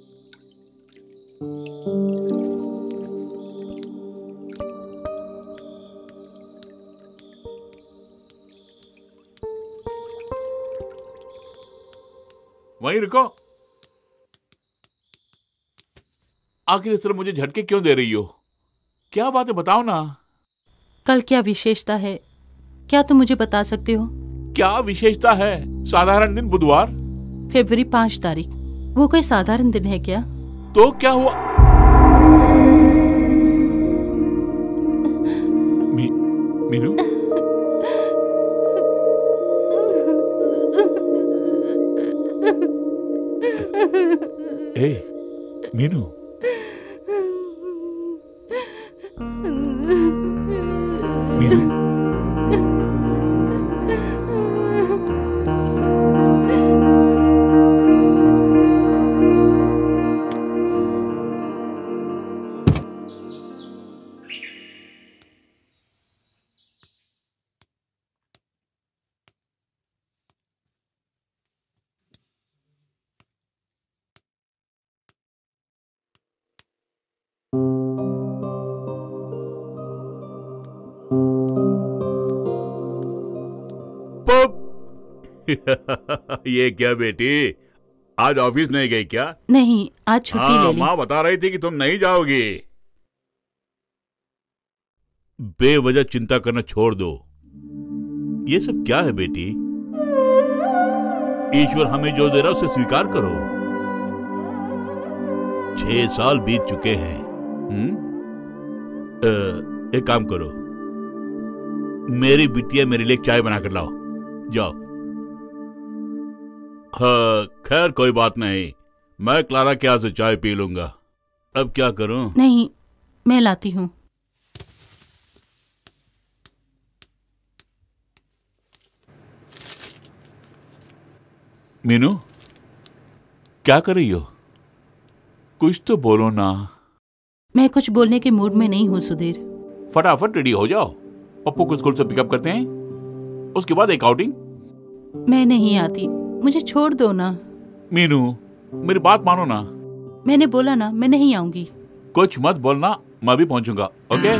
वहीं रुको। आखिर इस तरह मुझे झटके क्यों दे रही हो? क्या बात है, बताओ ना। कल क्या विशेषता है, क्या तुम मुझे बता सकते हो? क्या विशेषता है? साधारण दिन बुधवार। फरवरी पांच तारीख, वो कोई साधारण दिन है क्या? तो क्या हुआ? मी, मीनू ए, मीनू मीनू ये क्या बेटी, आज ऑफिस नहीं गई क्या? नहीं, आज छुट्टी ले ली। माँ बता रही थी कि तुम नहीं जाओगी। बेवजह चिंता करना छोड़ दो। ये सब क्या है बेटी? ईश्वर हमें जो दे रहा उसे स्वीकार करो। छह साल बीत चुके हैं। हम्म? एक काम करो, मेरी बिटिया मेरे लिए चाय बनाकर लाओ, जाओ। हाँ, खैर कोई बात नहीं, मैं क्लारा के यहाँ से चाय पी लूंगा। अब क्या करूं? नहीं, मैं लाती हूँ। मीनू, क्या कर रही हो? कुछ तो बोलो ना। मैं कुछ बोलने के मूड में नहीं हूँ सुधीर। फटाफट रेडी हो जाओ, पप्पू को स्कूल से पिकअप करते हैं, उसके बाद एक आउटिंग। मैं नहीं आती, मुझे छोड़ दो ना। मीनू, मेरी बात मानो ना। मैंने बोला ना, मैं नहीं आऊंगी। कुछ मत बोलना, मैं भी पहुंचूंगा, ओके?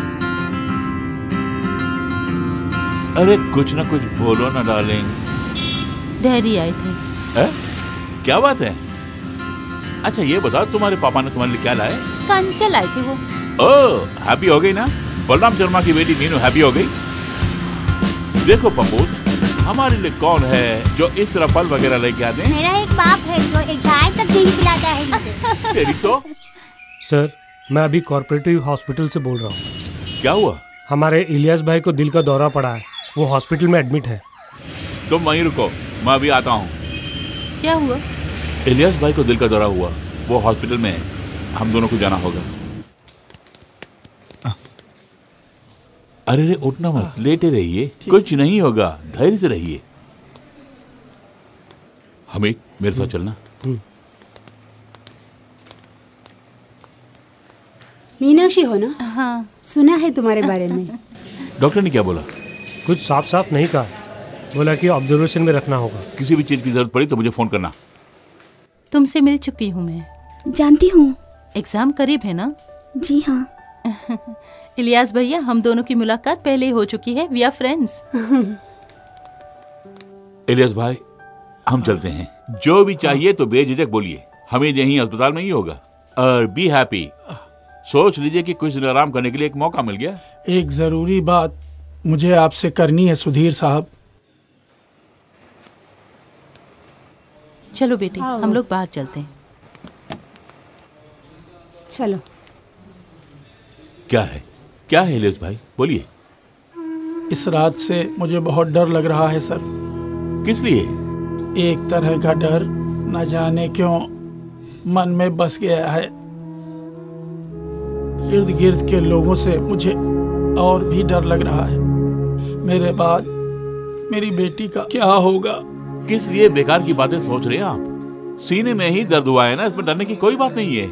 अरे कुछ ना कुछ बोलो ना डार्लिंग। डैडी आए थे। है? क्या बात है? अच्छा ये बताओ, तुम्हारे पापा ने तुम्हारे लिए क्या लाए? कंचल आए थे वो। ओह, हैप्पी हो गई ना? बलराम शर्मा की बेटी मीनू हैप्पी हो गई। देखो पप्पू, हमारे लिए कौन है जो इस तरह फल वगैरह लेके आते हैं? मेरा एक बाप है जो एक गाय तक नहीं पिलाता है मुझे। तेरी तो। सर, मैं अभी कॉर्पोरेटिव हॉस्पिटल से बोल रहा हूँ। क्या हुआ? हमारे इलियास भाई को दिल का दौरा पड़ा है, वो हॉस्पिटल में एडमिट है। तुम वहीं रुको, मैं अभी आता हूँ। क्या हुआ? इलियास भाई को दिल का दौरा हुआ, वो हॉस्पिटल में है, हम दोनों को जाना होगा। अरे रे, उठना मत, लेटे रहिए, कुछ नहीं होगा, धैर्य से रहिए। हमें मेरे साथ चलना। मीनाक्षी हो ना? हाँ। सुना है तुम्हारे बारे में। डॉक्टर ने क्या बोला? कुछ साफ साफ नहीं कहा, बोला कि ऑब्जर्वेशन में रखना होगा। किसी भी चीज की जरूरत पड़ी तो मुझे फोन करना। तुमसे मिल चुकी हूँ मैं। जानती हूँ। एग्जाम करीब है ना? जी हाँ। इलियास भैया, हम दोनों की मुलाकात पहले ही हो चुकी है, वी आर फ्रेंड्स। इलियास भाई, हम चलते हैं, जो भी चाहिए तो बेझिझक बोलिए, हमें यहीं अस्पताल में ही होगा। और बी हैप्पी। सोच लीजिए कि कुछ दिन आराम करने के लिए एक मौका मिल गया। एक जरूरी बात मुझे आपसे करनी है सुधीर साहब। चलो बेटी, हम लोग बाहर चलते हैं। चलो। क्या है क्या है इलियास भाई, बोलिए। इस रात से मुझे बहुत डर लग रहा है सर। किस लिए? एक तरह का डर न जाने क्यों मन में बस गया है। इर्द गिर्द के लोगों से मुझे और भी डर लग रहा है। मेरे बाद मेरी बेटी का क्या होगा? किस लिए बेकार की बातें सोच रहे हैं आप? सीने में ही दर्द हुआ है ना, इसमें डरने की कोई बात नहीं है।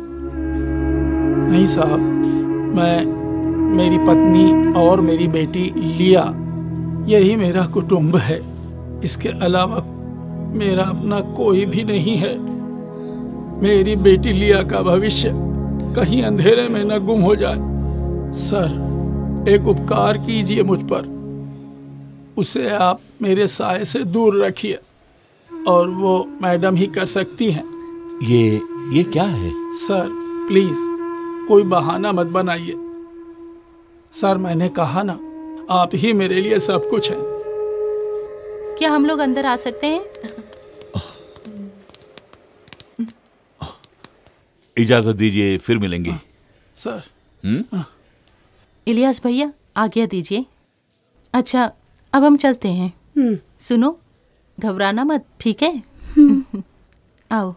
नहीं साहब, मैं, मेरी पत्नी और मेरी बेटी लिया, यही मेरा कुटुंब है। इसके अलावा मेरा अपना कोई भी नहीं है। मेरी बेटी लिया का भविष्य कहीं अंधेरे में न गुम हो जाए। सर, एक उपकार कीजिए मुझ पर। उसे आप मेरे साए से दूर रखिए, और वो मैडम ही कर सकती हैं। ये ये क्या है? सर प्लीज कोई बहाना मत बनाइए। सर मैंने कहा ना, आप ही मेरे लिए सब कुछ हैं। क्या हम लोग अंदर आ सकते हैं? इजाजत दीजिए, फिर मिलेंगे। सर। हम्म? इलियास भैया, आज्ञा दीजिए। अच्छा, अब हम चलते हैं। सुनो, घबराना मत, ठीक है? आओ।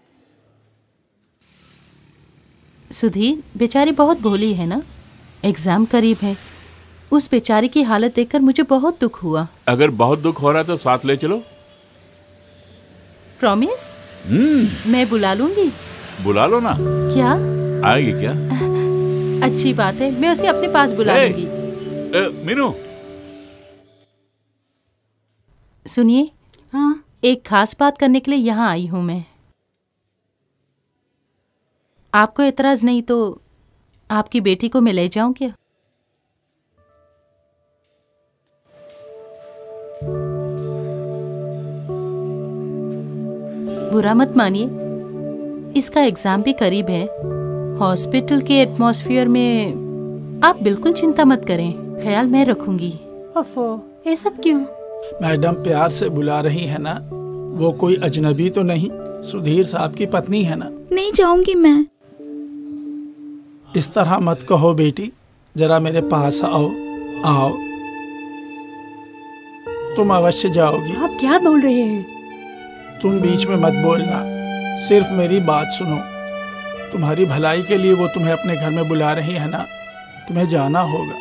सुधीर, बेचारी बहुत भोली है ना। एग्जाम करीब है। उस बेचारी की हालत देखकर मुझे बहुत दुख हुआ। अगर बहुत दुख हो रहा है तो साथ ले चलो। प्रॉमिस? हम्म। मैं बुला लूंगी। बुला लो ना। क्या? आएगी क्या? अच्छी बात है, मैं उसे अपने पास बुला ए, लूंगी। ए, मीनू। सुनिए। हाँ? एक खास बात करने के लिए यहाँ आई हूँ मैं। आपको एतराज नहीं तो आपकी बेटी को मैं ले जाऊं क्या? बुरा मत मानिए, इसका एग्जाम भी करीब है। हॉस्पिटल के एटमॉस्फेयर में आप बिल्कुल चिंता मत करें, ख्याल मैं रखूंगी। ओफो, ये सब क्यों? मैडम प्यार से बुला रही है ना, वो कोई अजनबी तो नहीं, सुधीर साहब की पत्नी है ना। नहीं जाऊंगी मैं। इस तरह मत कहो बेटी, जरा मेरे पास आओ। आओ, तुम अवश्य जाओगी। आप क्या बोल रहे हैं? तुम बीच में मत बोलना, सिर्फ मेरी बात सुनो। तुम्हारी भलाई के लिए वो तुम्हें अपने घर में बुला रही है ना, तुम्हें जाना होगा।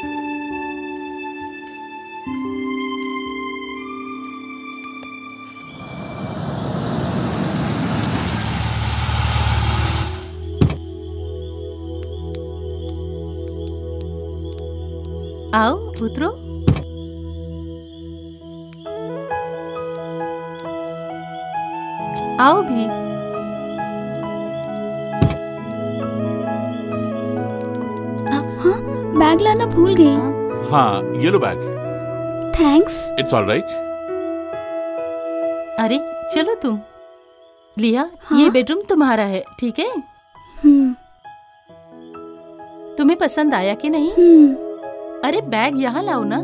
आओ, उतरो। आओ भी। हाँ, बैग लाना भूल गई। हाँ, ये लो bag. Thanks. It's all right. अरे चलो तुम। लिया, हाँ? ये बेडरूम तुम्हारा है, ठीक है? हम्म। तुम्हें पसंद आया कि नहीं? हम्म। अरे बैग यहाँ लाओ ना।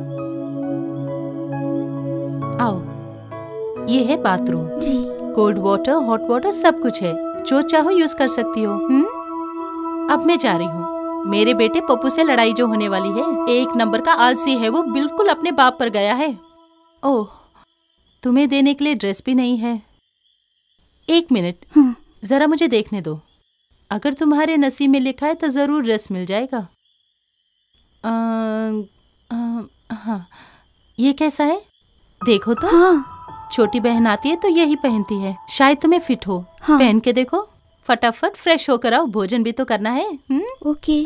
आओ, ये है बाथरूम। जी। कोल्ड वाटर, हॉट वाटर सब कुछ है, जो चाहो यूज कर सकती हो। हम्म? अब मैं जा रही हूँ। मेरे बेटे पप्पू से लड़ाई जो होने वाली है, एक नंबर का आलसी है वो, बिल्कुल अपने बाप पर गया है। ओह, तुम्हें देने के लिए ड्रेस भी नहीं है। एक मिनट, हाँ। जरा मुझे देखने दो। अगर तुम्हारे नसीब में लिखा है तो जरूर ड्रेस मिल जाएगा। आ, आ, हाँ, ये कैसा है? देखो तो। हाँ। छोटी बहन आती है तो यही पहनती है, शायद तुम्हें फिट हो। हाँ। पहन के देखो। फटाफट फ्रेश होकर आओ, भोजन भी तो करना है। हुँ? ओके।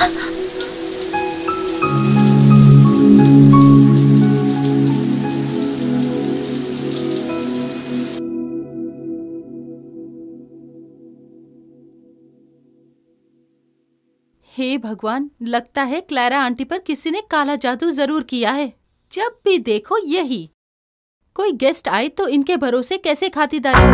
हे भगवान, लगता है क्लारा आंटी पर किसी ने काला जादू जरूर किया है। जब भी देखो यही, कोई गेस्ट आए तो इनके भरोसे कैसे खातिरदारी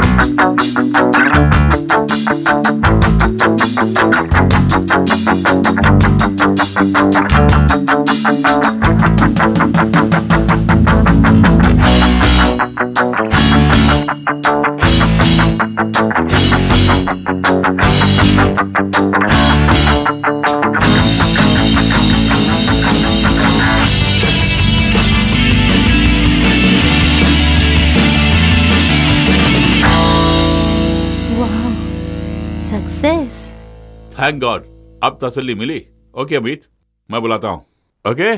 सक्सेस। थैंक गॉड, अब तसल्ली मिली। ओके अमित, मैं बुलाता हूँ। ओके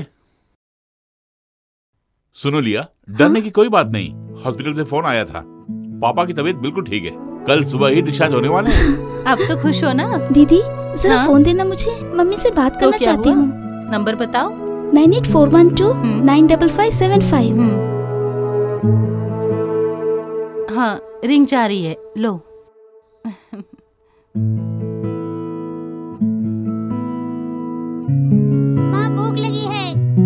सुनो लिया, डरने हाँ? की कोई बात नहीं। हॉस्पिटल से फोन आया था, पापा की तबीयत बिल्कुल ठीक है, कल सुबह ही डिस्चार्ज होने वाले हैं। अब तो खुश हो ना? दीदी जरा हाँ? फोन देना, मुझे मम्मी से बात करना तो चाहती हूँ। नंबर बताओ। Nine eight four one two nine double five seven five. हाँ, रिंग जा रही है, लो। माँ भूख लगी है।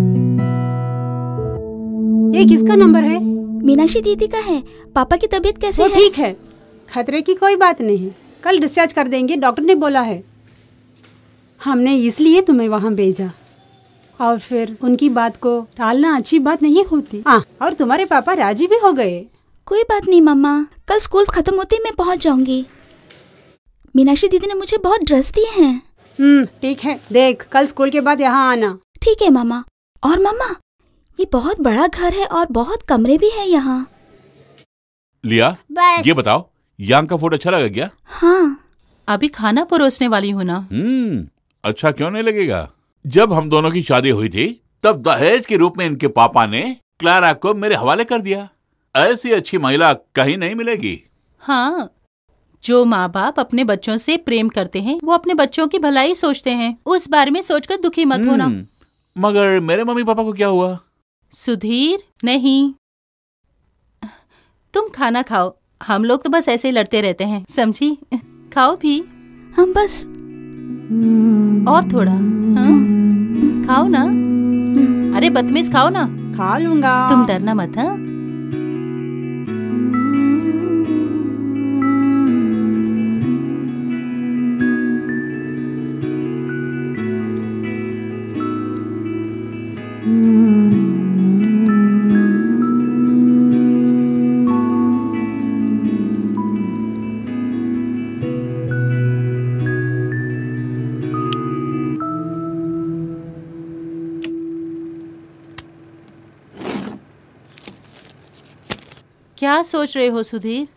ये किसका नंबर है? मीनाक्षी दीदी का है। पापा की तबीयत कैसे है? ठीक है, खतरे की कोई बात नहीं, कल डिस्चार्ज कर देंगे, डॉक्टर ने बोला है। हमने इसलिए तुम्हें वहाँ भेजा, और फिर उनकी बात को टालना अच्छी बात नहीं होती। हाँ, और तुम्हारे पापा राजी भी हो गए। कोई बात नहीं मम्मा, कल स्कूल खत्म होते ही मैं पहुँच जाऊंगी। मीनाक्षी दीदी ने मुझे बहुत ड्रेस दिए हैं। हम्म, ठीक है, देख कल स्कूल के बाद यहाँ आना। ठीक है मामा। और मामा, ये बहुत बड़ा घर है और बहुत कमरे भी हैं यहाँ। लिया, बस। ये बताओ, यांग का फूड अच्छा लगा क्या? हाँ, अभी खाना परोसने वाली हूँ ना। हम्म, अच्छा क्यों नहीं लगेगा? जब हम दोनों की शादी हुई थी तब दहेज के रूप में इनके पापा ने क्लारा को मेरे हवाले कर दिया। ऐसी अच्छी महिला कहीं नहीं मिलेगी। हाँ, जो माँ बाप अपने बच्चों से प्रेम करते हैं वो अपने बच्चों की भलाई सोचते हैं। उस बारे में सोचकर दुखी मत होना। मगर मेरे मम्मी पापा को क्या हुआ? सुधीर, नहीं, तुम खाना खाओ। हम लोग तो बस ऐसे ही लड़ते रहते हैं, समझी? खाओ भी। हम बस और थोड़ा। हाँ? खाओ ना। अरे बदतमीज, खाओ ना। खा लूंगा। तुम डरना मत। हाँ, क्या सोच रहे हो सुधीर?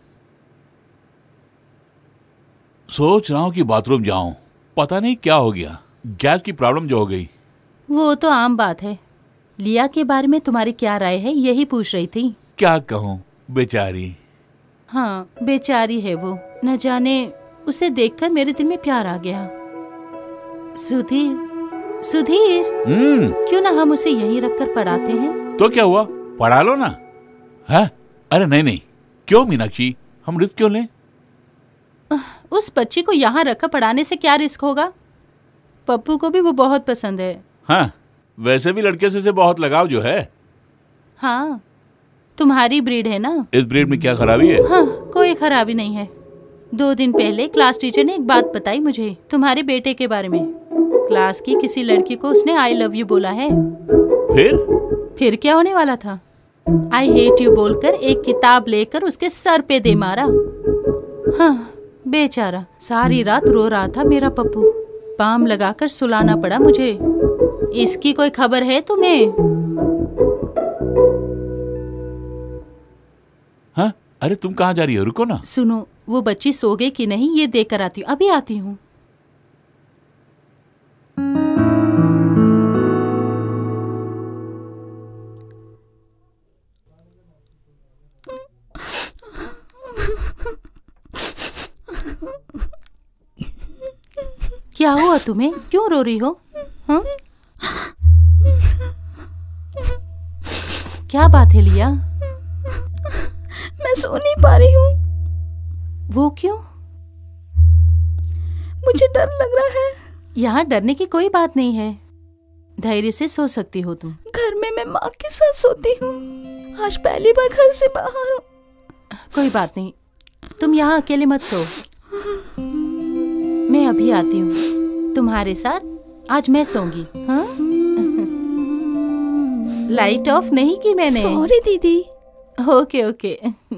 सोच रहा हूँ कि बाथरूम जाऊं, पता नहीं क्या हो गया, गैस की प्रॉब्लम जो हो गई। वो तो आम बात है। लिया के बारे में तुम्हारी क्या राय है, यही पूछ रही थी। क्या कहूँ, बेचारी। हाँ, बेचारी है वो। न जाने, उसे देखकर मेरे दिल में प्यार आ गया। सुधीर, सुधीर, हम्म, क्यों ना हम उसे यहीं रखकर पढ़ाते हैं? तो क्या हुआ, पढ़ा लो ना। है? अरे नहीं नहीं, क्यों मीनाक्षी, हम रिस्क क्यों लें? उस बच्ची को यहाँ रखकर पढ़ाने से क्या रिस्क होगा? पप्पू को भी वो बहुत पसंद है। हाँ, वैसे भी लड़के से, से बहुत लगाव जो है। हाँ, तुम्हारी ब्रीड है ना। इस ब्रीड में क्या खराबी है? हाँ, कोई खराबी नहीं है। दो दिन पहले क्लास टीचर ने एक बात बताई मुझे तुम्हारे बेटे के बारे में। क्लास की किसी लड़की को उसने आई लव यू बोला है। फिर? फिर क्या होने वाला था? आई हेट यू बोलकर एक किताब लेकर उसके सर पे दे मारा। हाँ, बेचारा सारी रात रो रहा था मेरा पप्पू। पाम लगाकर सुलाना पड़ा मुझे। इसकी कोई खबर है तुम्हें? हाँ? अरे तुम कहाँ जा रही हो, रुको ना। सुनो, वो बच्ची सो गई कि नहीं ये देख कर आती हूँ, अभी आती हूँ। क्या हुआ तुम्हें, क्यों रो रही हो? हाँ? क्या बात है लिया? मैं सो नहीं पा रही हूँ। वो क्यों? मुझे डर लग रहा है। यहाँ डरने की कोई बात नहीं है, धैर्य से सो सकती हो तुम। घर में मैं माँ के साथ सोती हूँ, आज पहली बार घर से बाहर हूँ। कोई बात नहीं, तुम यहाँ अकेले मत सो, मैं अभी आती हूँ तुम्हारे साथ। आज मैं सोऊंगी। हाँ? लाइट ऑफ नहीं की मैंने। सॉरी दीदी। Okay okay.